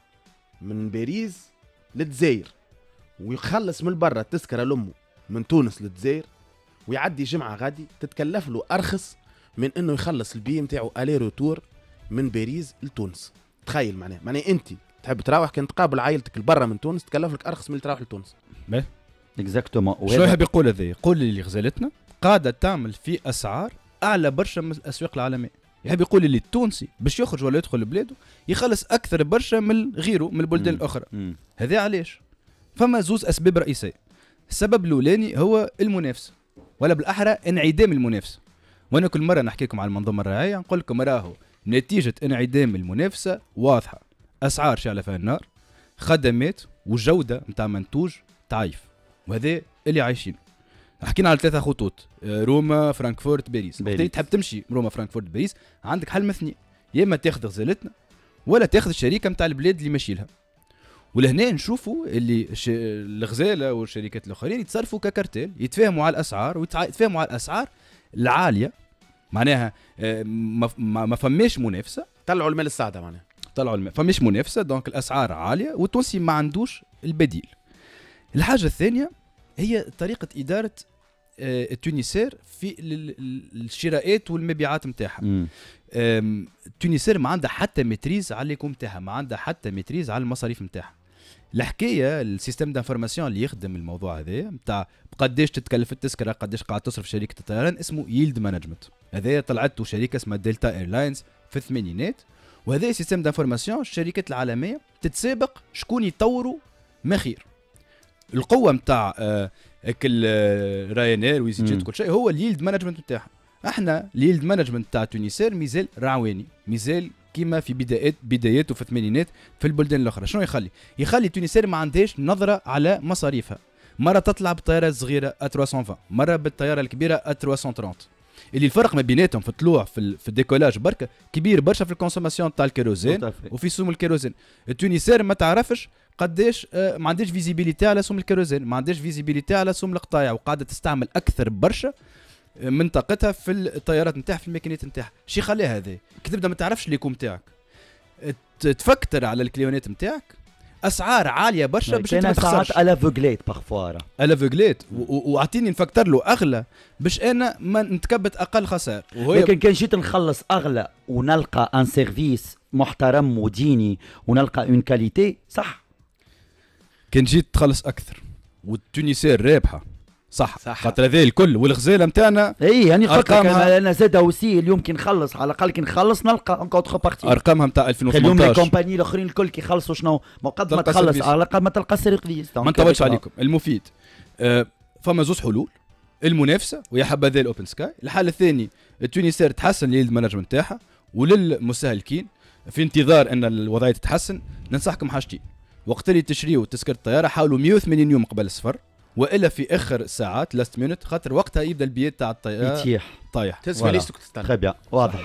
من باريس للجزائر ويخلص من برا التذكره لامه من تونس للجزائر ويعدي جمعه غادي تتكلف له ارخص من انه يخلص البي نتاعو الي روتور من باريس لتونس. تخيل معناه معناه انت تحب تروح كان تقابل عائلتك لبرا من تونس تكلف لك ارخص من اللي تروح لتونس. اكزاكتومون. شنو يحب يقول هذا؟ يقول لي غزالتنا قاعده تعمل في اسعار اعلى برشا من الاسواق العالميه. يحب يقول لي التونسي باش يخرج ولا يدخل لبلاده يخلص اكثر برشا من غيره من البلدان الاخرى. هذا علاش؟ فما زوز اسباب رئيسيه. السبب الاولاني هو المنافسه ولا بالاحرى انعدام المنافسه. وانا كل مره نحكي لكم على المنظومه الرعايه نقول لكم راهو نتيجه انعدام المنافسه واضحه، اسعار شعله فيها النار، خدمات وجوده نتاع منتوج ضعيف، وهذا اللي عايشين. حكينا على ثلاثه خطوط روما فرانكفورت باريس. باريس تحب تمشي روما فرانكفورت باريس عندك حل مثني، يا اما تاخذ غزالتنا ولا تاخذ الشركه نتاع البلاد اللي ماشي لها. ولهنا نشوفوا اللي الغزاله والشركات الاخرين يتصرفوا ككارتيل، يتفاهموا على الاسعار ويتفاهموا على الاسعار العاليه. معناها ما فماش منافسه، طلعوا المال السعده معناها طلعوا المال فماش منافسه دونك الاسعار عاليه والتونسي ما عندوش البديل. الحاجه الثانيه هي طريقه اداره التونسير في الشراءات والمبيعات نتاعها. التونسير ما عندها حتى متريز على الليكم نتاعها، ما عندها حتى متريز على المصاريف نتاعها. الحكايه السيستم دانفورماسيون اللي يخدم الموضوع هذا نتاع قداش تتكلف التذكره قداش قاعد تصرف شركه الطيران اسمه ييلد مانجمنت. هذا طلعته شركه اسمها دلتا ايرلاينز في الثمانينات، وهذا سيستم دانفورماسيون الشركات العالميه تتسابق شكون يطوروا ما خير. القوه نتاع آه كل آه راينير ويزي جيت كل شيء هو الييلد مانجمنت نتاعها. احنا الييلد مانجمنت تاع تونسير ميزال رعواني، ميزال كيما في بدايات بداياته في الثمانينات في البلدان الاخرى. شنو يخلي؟ يخلي تونسير ما عندهاش نظره على مصاريفها. مره تطلع بالطياره الصغيره ثلاثمية وعشرين، مره بالطياره الكبيره ثلاثمية وثلاثين، اللي الفرق ما بيناتهم في الطلوع في, في الديكولاج بركه كبير برشا في الكونسوماسيون تاع الكيروزين وفي سوم الكيروزين. التونسير ما تعرفش قداش آه ما عندهاش فيزيبيليتي على سوم الكيروزين، ما عندهاش فيزيبيليتي على سوم القطايع، وقاعده تستعمل اكثر برشا من طاقتها في الطيارات نتاعها في الماكينات نتاعها. شي خليها هذا كي تبدا ما تعرفش ليكم نتاعك تفكتر على الكليونات نتاعك اسعار عاليه برشا باش ما تخسرش. انا افوغليت بارفوار افوغليت واعطيني نفكتر له اغلى باش انا ما نتكبت اقل خسائر. لكن كان جيت نخلص اغلى ونلقى ان سيرفيس محترم وديني ونلقى اون كاليتي صح. كان جيت تخلص اكثر والتونسير رابحه صح, صح. خاطر هذا الكل والغزاله نتاعنا اي يعني ارقامها انا زاد اوسي اليوم كي نخلص على الاقل كي نخلص نلقى ان كونتر بارتي ارقامها نتاع ألفين وثمانية عشر. اليوم الكومباني الاخرين الكل كي يخلصوا شنو مقدم ما تخلص على الاقل ما تلقى سيرفيس. ما نطولش عليكم المفيد. آه فما زوج حلول، المنافسه ويا حبذا الاوبن سكاي. الحل الثاني التونسير تحسن اليلد مانجمنت تاعها وللمستهلكين في انتظار ان الوضعيه تتحسن ننصحكم حاجتين. وقت اللي تشريوا تذكره الطياره حاولوا مئة وثمانين يوم قبل السفر، والا في اخر ساعات لاست مينوت، خاطر وقتها يبدا البيات تاع الطياره يتيح طايح. تسمع ليش تستنى. تري بيان واضح.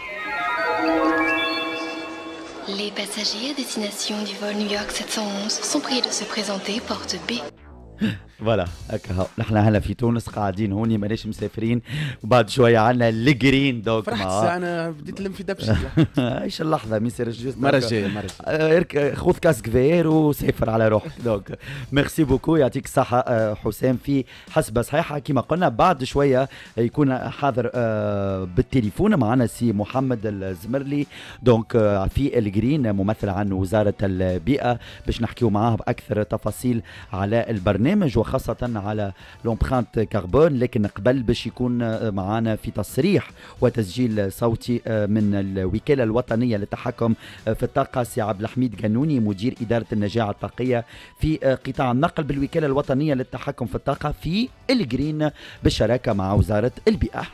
Les passagers à destination du vol New York sept cent onze sont priés de se présenter porte B. فوالا هكا هو نحن هلا في تونس قاعدين هوني ماناش مسافرين، وبعد شويه عندنا الجرين دوك. فرحت الساعه انا بديت نلم في دبشه. ايش اللحظه ما يصير جوست المره الجايه المره الجايه خذ كاس كفير وسافر على روحك. دوك ميرسي بوكو يعطيك الصحه حسام. في حسبه صحيحه كما قلنا بعد شويه يكون حاضر بالتليفون معنا سي محمد الزمرلي دونك في الجرين ممثل عن وزاره البيئه باش نحكيو معاه باكثر تفاصيل على البرنامج وخاصه على لومبرانت كربون. لكن قبل باش يكون معنا في تصريح وتسجيل صوتي من الوكاله الوطنيه للتحكم في الطاقه سي عبد الحميد قانوني مدير اداره النجاعه الطاقيه في قطاع النقل بالوكاله الوطنيه للتحكم في الطاقه في الجرين بالشراكه مع وزاره البيئه.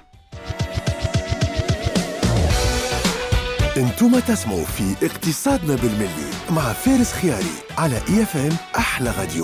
انتم تسمعوا في اقتصادنا بالملي مع فارس خياري على اي اف ام احلى راديو.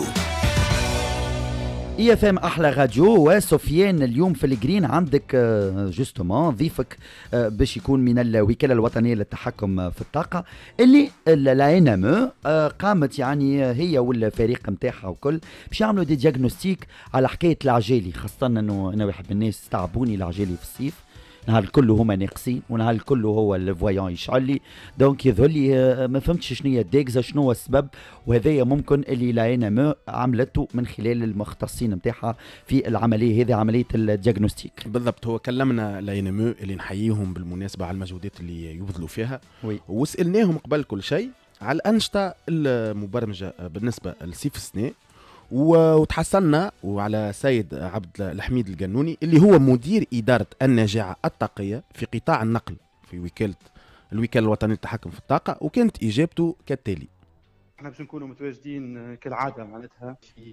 اي اف ام احلى راديو. وسفيان اليوم في الجرين عندك جوستومون ضيفك باش يكون من الوكاله الوطنيه للتحكم في الطاقه اللي الانام قامت يعني هي والفريق نتاعها وكل باش يعملوا دي دياغنوستيك على حكايه العجالي، خاصه انه انا واحد من الناس تعبوني العجالي في الصيف، نهار الكل هما ناقصين ونهار الكل هو الفويون يشعل لي، دونك يظهر لي ما فهمتش شنو هي الديكزا شنو هو السبب، وهذايا ممكن اللي لاينامو عملته من خلال المختصين نتاعها في العمليه هذه عمليه الدياغنوستيك. بالضبط، هو كلمنا لاينامو اللي نحييهم بالمناسبه على المجهودات اللي يبذلوا فيها وي. وسالناهم قبل كل شيء على الانشطه المبرمجه بالنسبه لصيف السنه، وتحصلنا وعلى سيد عبد الحميد القانوني اللي هو مدير إدارة النجاعة الطاقية في قطاع النقل في وكالة الوكالة الوطنية للتحكم في الطاقة، وكانت إجابته كالتالي. احنا باش نكونوا متواجدين كالعادة معناتها في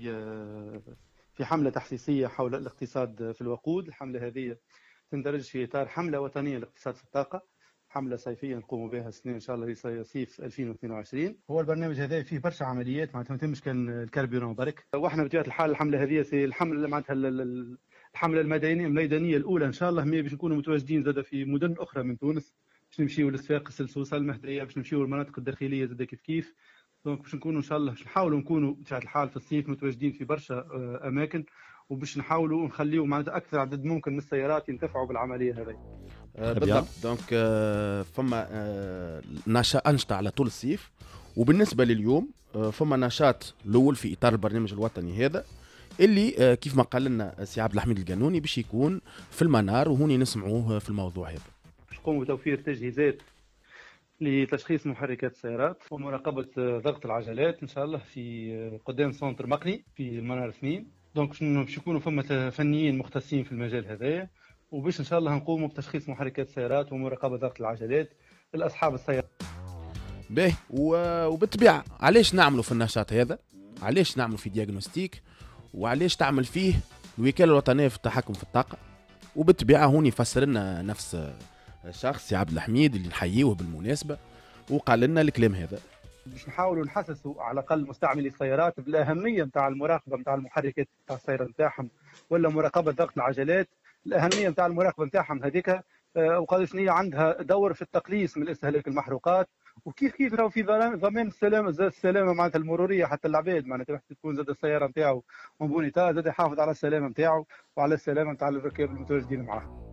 في حملة تحسيسية حول الاقتصاد في الوقود. الحملة هذه تندرج في إطار حملة وطنية للاقتصاد في الطاقة، حملة صيفية نقوموا بها السنة إن شاء الله في صيف ألفين واثنين وعشرين. هو البرنامج هذا فيه برشا عمليات معناتها ما تمش كان الكربيرون برك، واحنا بطبيعة الحال الحملة هذه سي الحملة معناتها الحملة الميدانية الميدانية الأولى إن شاء الله، مي باش نكونوا متواجدين زاد في مدن أخرى من تونس، باش نمشيو للصفاقس السلسوسة المهدية، باش نمشيو للمناطق الداخلية زاد كيف كيف. دونك باش نكونوا إن شاء الله باش نحاولوا نكونوا بطبيعة الحال في الصيف متواجدين في برشا أماكن، وباش نحاولوا نخليوا معناتها أكثر عدد ممكن من السيارات ينتفعوا بالعملية هذه. آه بالضبط، دونك آه فما آه نشاط أنشطة على طول الصيف. وبالنسبة لليوم آه فما نشاط الأول في إطار البرنامج الوطني هذا اللي آه كيف ما قال لنا سي عبد الحميد القانوني باش يكون في المنار، وهوني نسمعوه في الموضوع هذا. باش نقوموا بتوفير تجهيزات لتشخيص محركات السيارات ومراقبة ضغط العجلات إن شاء الله في قدام سونتر مقني في المنار اثنين. دونك باش يكونوا فما فنيين مختصين في المجال هذايا، وباش ان شاء الله نقوموا بتشخيص محركات السيارات ومراقبه ضغط العجلات لاصحاب السيارات. باهي، وبالطبيعه علاش نعملوا في النشاط هذا؟ علاش نعملوا في دياغنوستيك؟ وعلاش تعمل فيه الوكاله الوطنيه في التحكم في الطاقه؟ وبالطبيعه هوني فسر لنا نفس الشخص سي عبد الحميد اللي نحييه بالمناسبه، وقال لنا الكلام هذا. باش نحاولوا نحسسوا على الاقل مستعملي السيارات بالاهميه نتاع المراقبه نتاع المحركات نتاع السياره نتاعهم، ولا مراقبه ضغط العجلات، الاهميه نتاع المراقبه نتاعهم هذيك، وقالت هي عندها دور في التقليص من استهلاك المحروقات، وكيف كيف راهو في ضمان السلامه السلامه معناتها المروريه حتى العباد، معناتها تكون زاد السياره نتاعو مبونيتا زاد يحافظ على السلامه نتاعو وعلى السلامه نتاع الركاب المتواجدين معاه.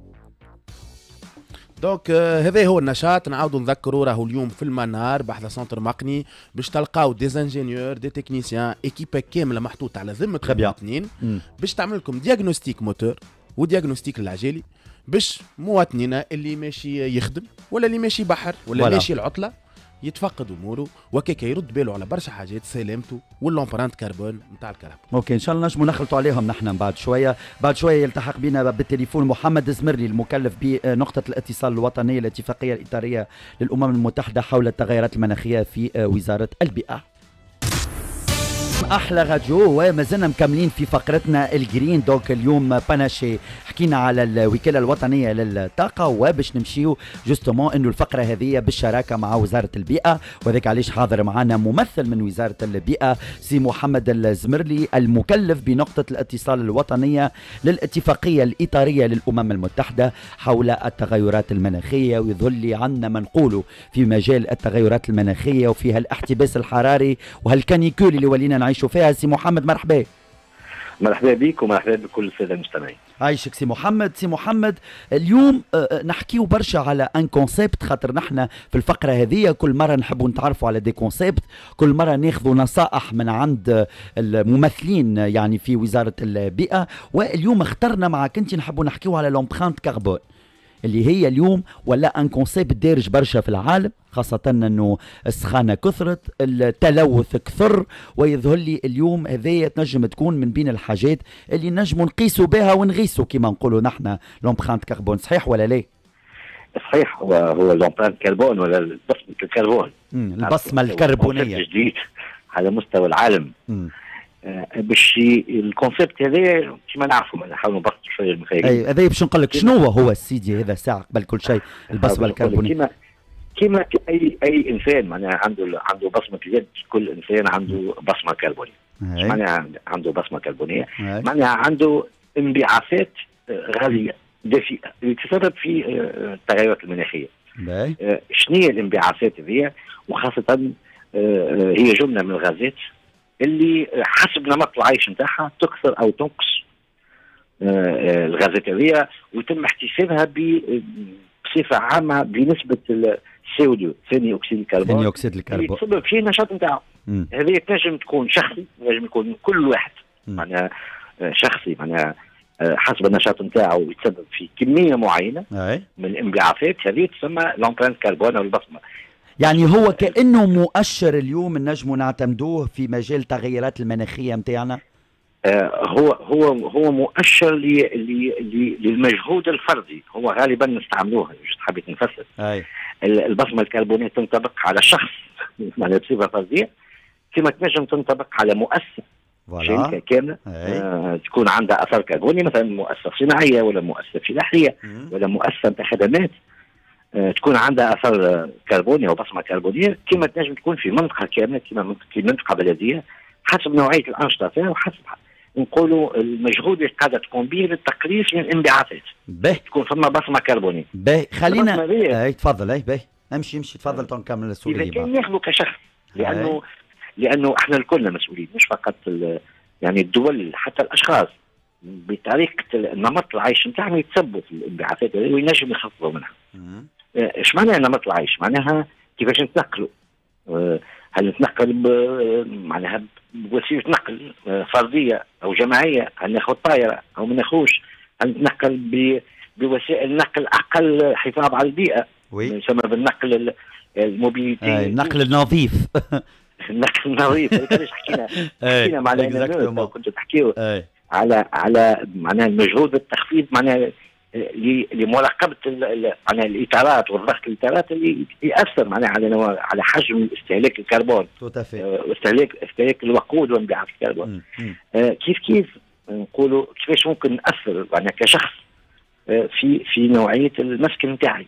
دونك آه هذا هو النشاط. نعاودوا نذكروا راهو اليوم في المنار بحث سنتر مقني باش تلقاو دي انجينيور دي تكنيسيان ايكيبا كامله محطوطه على ذمه المواطنين باش تعمل لكم دياغنوستيك موتور ودياغنوستيك للعجالي، باش مواطنينا اللي ماشي يخدم ولا اللي ماشي بحر ولا ولا. ماشي العطله يتفقد اموره وكيكا يرد باله على برشا حاجات سلامته واللومبرانت كربون نتاع الكهرباء. اوكي ان شاء الله نجموا نخلطوا عليهم نحن بعد شويه. بعد شويه يلتحق بنا بالتليفون محمد زمرلي المكلف بنقطه الاتصال الوطنيه الاتفاقيه الاطاريه للامم المتحده حول التغيرات المناخيه في وزاره البيئه. احلى راديو وما زلنا مكملين في فقرتنا الجرين. دونك اليوم باناشي حكينا على الوكاله الوطنيه للطاقه وباش نمشيو جوستومون انه الفقره هذه بالشراكه مع وزاره البيئه، وذاك علاش حاضر معنا ممثل من وزاره البيئه سي محمد الزمرلي المكلف بنقطه الاتصال الوطنيه للاتفاقيه الاطاريه للامم المتحده حول التغيرات المناخيه، ويظل لي عندنا ما نقولوا في مجال التغيرات المناخيه وفيها الاحتباس الحراري وهالكانيكول اللي ولينا نعيشوا فيها. سي محمد مرحبا. مرحبا بك ومرحبا بكل الساده المستمعين. عايشك سي محمد. سي محمد اليوم نحكيو برشا على ان كونسيبت، خاطر نحن في الفقره هذه كل مره نحبوا نتعرفوا على دي كونسيبت، كل مره ناخذوا نصائح من عند الممثلين يعني في وزاره البيئه، واليوم اخترنا معك انت نحبوا نحكيو على لومبرانت كربون اللي هي اليوم ولا ان كونسيبت دارج برشا في العالم، خاصة انه السخانة كثرت، التلوث كثر، ويظهر لي اليوم هذه تنجم تكون من بين الحاجات اللي نجموا نقيسوا بها ونغيسوا كما نقولوا نحن لومبرانت كربون. صحيح ولا لا؟ صحيح، هو هو لومبرانت كربون ولا بصمة الكربون. البصمة الكربونية جديد على مستوى العالم. مم. آه باش الكونسيبت هذا كما نعرفوا نحاولوا نبسطوا شويه المفاهيم. اي هذا باش نقول لك شنو هو السيدي هذا ساعه قبل كل شيء البصمه الكربونيه. كما كما اي اي انسان معناها عنده عنده بصمه اليد، كل انسان عنده بصمه كربونيه. معناها عنده بصمه كربونيه معناها عنده انبعاثات غازيه دفيئه اللي تسبب في التغيرات المناخيه. آه شنو هي الانبعاثات هذه؟ وخاصه آه هي جمله من الغازات اللي حسب نمط العيش نتاعها تكثر او تنقص آه الغازات هذه، ويتم احتسابها بصفه عامه بنسبه السي او اثنين ثاني اكسيد الكربون ثاني اكسيد الكربون اللي تسبب في النشاط نتاعه. هذه تنجم تكون شخصي، تنجم تكون من كل واحد معناها شخصي معناها حسب النشاط نتاعه يتسبب في كميه معينه أي. من الانبعاثات، هذه تسمى لومبرانت كربون او البصمه. يعني هو كأنه مؤشر اليوم نجموا نعتمدوه في مجال التغيرات المناخية متاعنا؟ آه هو هو هو مؤشر لي لي للمجهود الفردي، هو غالبا نستعملوها جست حبيت نفسر. أي. البصمة الكربونية تنطبق على شخص معناها بصفة فردية، كما تنجم تنطبق على مؤسسة شركة كاملة آه تكون عندها أثر كربوني، مثلا مؤسسة صناعية ولا مؤسسة فلاحية ولا مؤسسة نتاع خدمات أه تكون عندها اثر كربوني او بصمه كربونيه، كما تنجم تكون في منطقه كامله كما في منطقه بلديه حسب نوعيه الانشطه فيها وحسب نقولوا المجهود اللي قاعده تقوم به للتقليص من الانبعاثات. باهي تكون فما بصمه كربونيه. باهي خلينا اي تفضل. اي باهي امشي امشي تفضل تنكمل السؤال. اذا كان ناخذه كشخص لانه هاي. لانه احنا الكل مسؤولين، مش فقط يعني الدول حتى الاشخاص بطريقه نمط العيش نتاعهم يتسببوا في الانبعاثات وينجم يخفضوا منها. ايش معناها نمط العيش؟ معناها كيفاش نتنقلوا؟ أه هل نتنقل معناها بوسيله نقل فرديه او جماعيه؟ هل ناخذ طائره او ما ناخذش؟ هل نتنقل بوسائل نقل اقل حفاظ على البيئه؟ يسمى بالنقل الموبيليتي. النقل النظيف. النقل النظيف علاش حكينا حكينا معناها كنتوا تحكيوا على على معناها المجهود التخفيض معناها لمراقبه معناها الاطارات والضغط الاطارات اللي ياثر معناها على على حجم استهلاك الكربون واستهلاك استهلاك الوقود وانبعاث الكربون. آه كيف كيف نقولوا كيفاش ممكن ناثر معناها كشخص آه في في نوعيه المسكن نتاعي،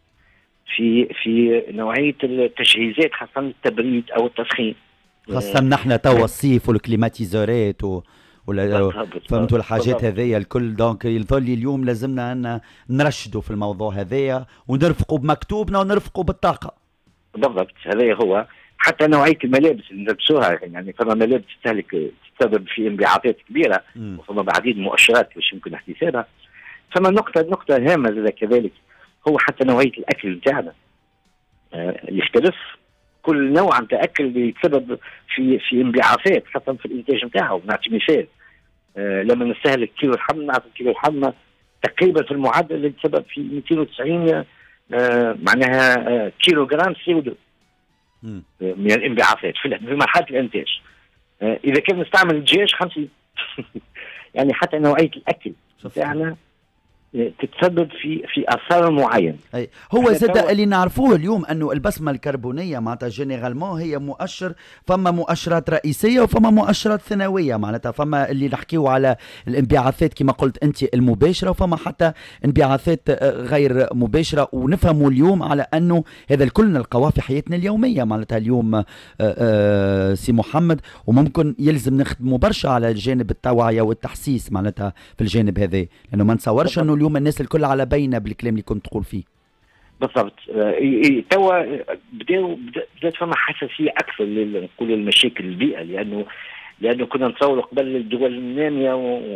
في في نوعيه التجهيزات خاصه التبريد او التسخين، خاصه نحن توا الصيف والكليماتيزورات و ولا فهمتوا الحاجات هذيا الكل. دونك يظل لي اليوم لازمنا ان نرشدوا في الموضوع هذايا ونرفقوا بمكتوبنا ونرفقوا بالطاقه. بالضبط، هذا هو. حتى نوعيه الملابس اللي نلبسوها، يعني فما ملابس تستهلك تسبب في انبعاثات كبيره وفما بعديد المؤشرات باش يمكن احتسابها. فما نقطه نقطه هامه كذلك هو حتى نوعيه الاكل نتاعنا آه يختلف. كل نوع نتاع اكل يتسبب في في انبعاثات خاصه في الانتاج نتاعه. نعطي مثال، آه لما نستهلك كيلو لحم، نعطي كيلو لحم تقريبا في المعدل اللي يتسبب في مئتين وتسعين آه معناها آه كيلو جرام سي او اثنين آه من الانبعاثات في مرحله الانتاج. آه اذا كان نستعمل الدجاج خمسين يعني حتى نوعيه الاكل بتاعنا تتسبب في في اثار معين. أي. هو زاد اللي نعرفوه اليوم انه البصمه الكربونيه معناتها جينيرالمون هي مؤشر، فما مؤشرات رئيسيه وفما مؤشرات ثانويه، معناتها فما اللي نحكيو على الانبعاثات كما قلت انت المباشره، وفما حتى انبعاثات غير مباشره، ونفهموا اليوم على انه هذا الكل نلقاوه في حياتنا اليوميه. معناتها اليوم آآ آآ سي محمد، وممكن يلزم نخدموا برشا على الجانب التوعيه والتحسيس معناتها في الجانب هذا، لانه ما نتصورش انه اليوم الناس الكل على بينه بالكلام اللي كنت تقول فيه. بالضبط. توا بداو بدات فما حساسيه اكثر نقولوا المشاكل البيئه، لانه لانه كنا نتصور قبل الدول الناميه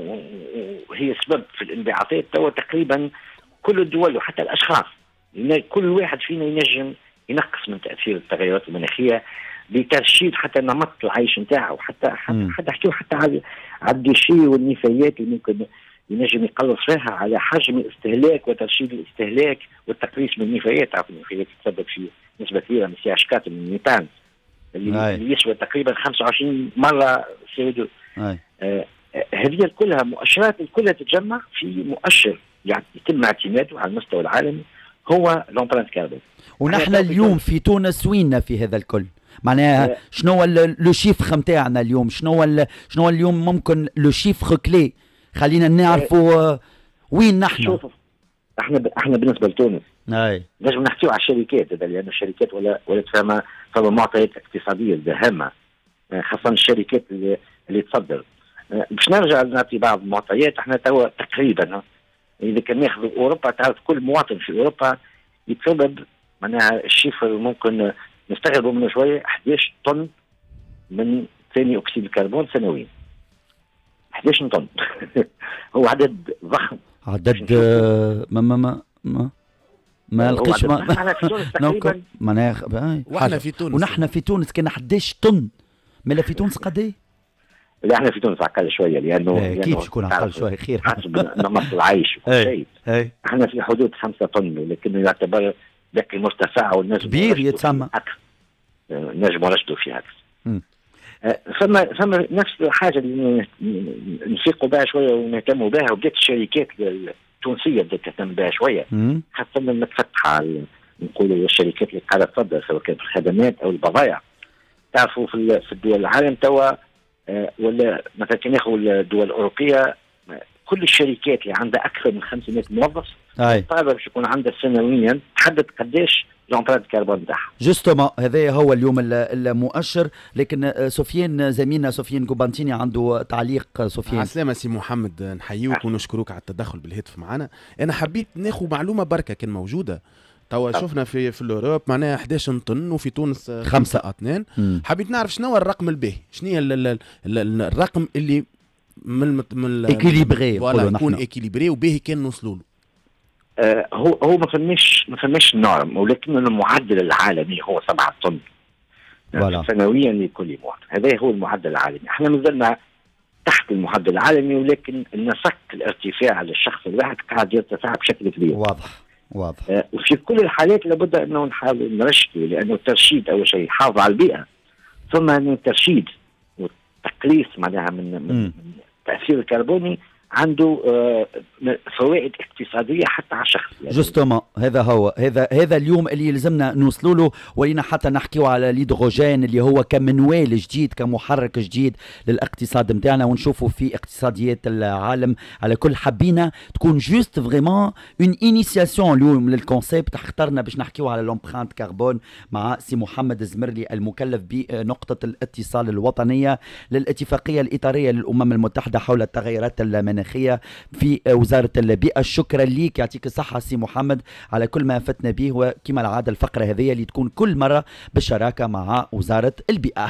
وهي سبب في الانبعاثات. توا تقريبا كل الدول وحتى الاشخاص كل واحد فينا ينجم ينقص من تاثير التغيرات المناخيه بترشيد حتى نمط العيش نتاعه، حتى حتى حتى نحكيو حتى على على الديشي والنفايات اللي ممكن ينجم يقلص فيها على حجم الاستهلاك وترشيد الاستهلاك والتقليص من النفايات. تعرف النفايات تتسبب في نسبه كبيره من سي اتش أربعة من الميثان اللي, اللي يسوى تقريبا خمسة وعشرين مره سي او اثنين. آه هذه كلها مؤشرات كلها تتجمع في مؤشر يعني يتم اعتماده على المستوى العالمي هو لومبرانت كاربون. ونحن اليوم في تونس ويننا في هذا الكل؟ معناها شنو لو شيفر نتاعنا اليوم؟ شنو شنو اليوم ممكن لو شيفر كلي خلينا نعرفوا وين نحن؟ شوف احنا احنا بالنسبه لتونس اي لازم نحكيو على الشركات هذا، لان الشركات ولا ولا فما فما معطيات اقتصاديه هامه، خاصه الشركات اللي, اللي تصدر. باش نرجع نعطي بعض المعطيات. احنا توا تقريبا اذا كان ناخذ اوروبا، تعرف كل مواطن في اوروبا يتسبب معناها الشيفر ممكن نستغربوا منه شويه احد عشر طن من ثاني اكسيد الكربون سنويا. احد عشر طن هو عدد ضخم، عدد ما ما ما ما ما لقيتش ما احنا في تونس تقريبا مناخ واحنا في تونس ونحن في تونس كان احد عشر طن. مالا في تونس قد ايه؟ لا احنا في تونس اقل شويه، لانه ايه كيف تكون اقل شويه خير حسب نمط العيش وكل شيء. احنا في حدود خمسة طن، ولكنه يعتبر ذاك المرتفع والناس كبير يتسمى نجم رشدوا في عكس. فما فما نفس الحاجه اللي نفيقوا بها شويه ونهتموا بها، وبدات الشركات التونسيه بدات تهتم بها شويه، خاصه لما تفتح نقولوا الشركات اللي قاعده تصدر سواء كانت الخدمات او البضائع. تعرفوا في في الدول العالم توا ولا مثلا كان ياخذوا الدول الاوروبيه كل الشركات اللي عندها اكثر من خمسمائة موظف طالبه باش يكون عندها سنويا تحدد قداش لومبرانت الكربون نتاعها. جوستومون هذا هو اليوم المؤشر. لكن سفيان زميلنا سفيان كوبانتيني عنده تعليق. سفيان عسلامة سي محمد، نحييك ونشكروك على التدخل بالهاتف معنا. انا حبيت ناخذ معلومه بركه كان موجوده توا شفنا في في الاوروب معناها احد عشر طن وفي تونس خمسة اثنين. حبيت نعرف شنو هو الرقم الباهي، شنو هي الرقم اللي من من اكيليبري ولا يكون اكيليبري وباهي كان نوصلوا له. آه هو هو ما فماش ما فماش نورم، ولكن المعدل العالمي هو سبعة طن سنويا لكل مواطن. هذا هو المعدل العالمي. احنا مازلنا تحت المعدل العالمي، ولكن النسق الارتفاع للشخص الواحد قاعد يرتفع بشكل كبير. واضح واضح. آه وفي كل الحالات لابد انه نحاول نرشده، لانه الترشيد اول شيء يحافظ على البيئه، ثم انه الترشيد والتقليص معناها من, من التاثير الكربوني عنده فوائد اقتصاديه حتى على الشخص. جوستومون هذا هو هذا هذا اليوم اللي يلزمنا نوصلوا له، ولينا حتى نحكيو على الهيدروجين اللي هو كمنوال جديد كمحرك جديد للاقتصاد نتاعنا، ونشوفوا في اقتصاديات العالم على كل. حبينا تكون جوست فريمون اون انيسياسيون اليوم للكونسيبت. اخترنا باش نحكيو على لومبرانت كربون مع سي محمد الزمرلي المكلف بنقطه الاتصال الوطنيه للاتفاقيه الاطاريه للامم المتحده حول التغيرات المناخيه في وزارة البيئة. شكرا ليك، يعطيك الصحة سي محمد على كل ما فتنا به، وكما العادة الفقرة هذه اللي تكون كل مرة بالشراكة مع وزارة البيئة.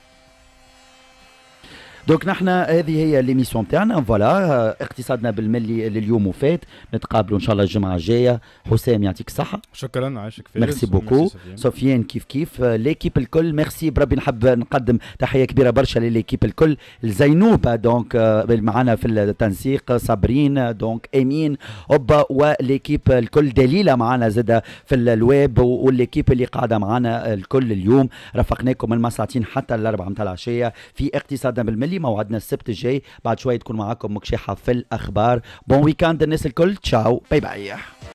دونك نحن هذه هي ليميسيون تاعنا فوالا اقتصادنا بالملي لليوم وفات. نتقابلوا ان شاء الله الجمعه الجايه. حسام يعطيك الصحه. شكرا عايشك فارس. ميرسي بوكو. سفيان كيف كيف ليكيب الكل ميرسي بربي. نحب نقدم تحيه كبيره برشا لليكيب الكل. الزينوبه دونك معنا في التنسيق، صابرين دونك امين اوبا وليكيب الكل، دليله معنا زاده في الويب، والليكيب اللي قاعده معنا الكل اليوم. رافقناكم من المساعتين حتى الاربعه متاع العشيه في اقتصادنا بالملي. بالملي. موعدنا السبت الجاي بعد شوي تكون معاكم مكشحة في الأخبار. بون ويكاند الناس الكل، تشاو، باي باي.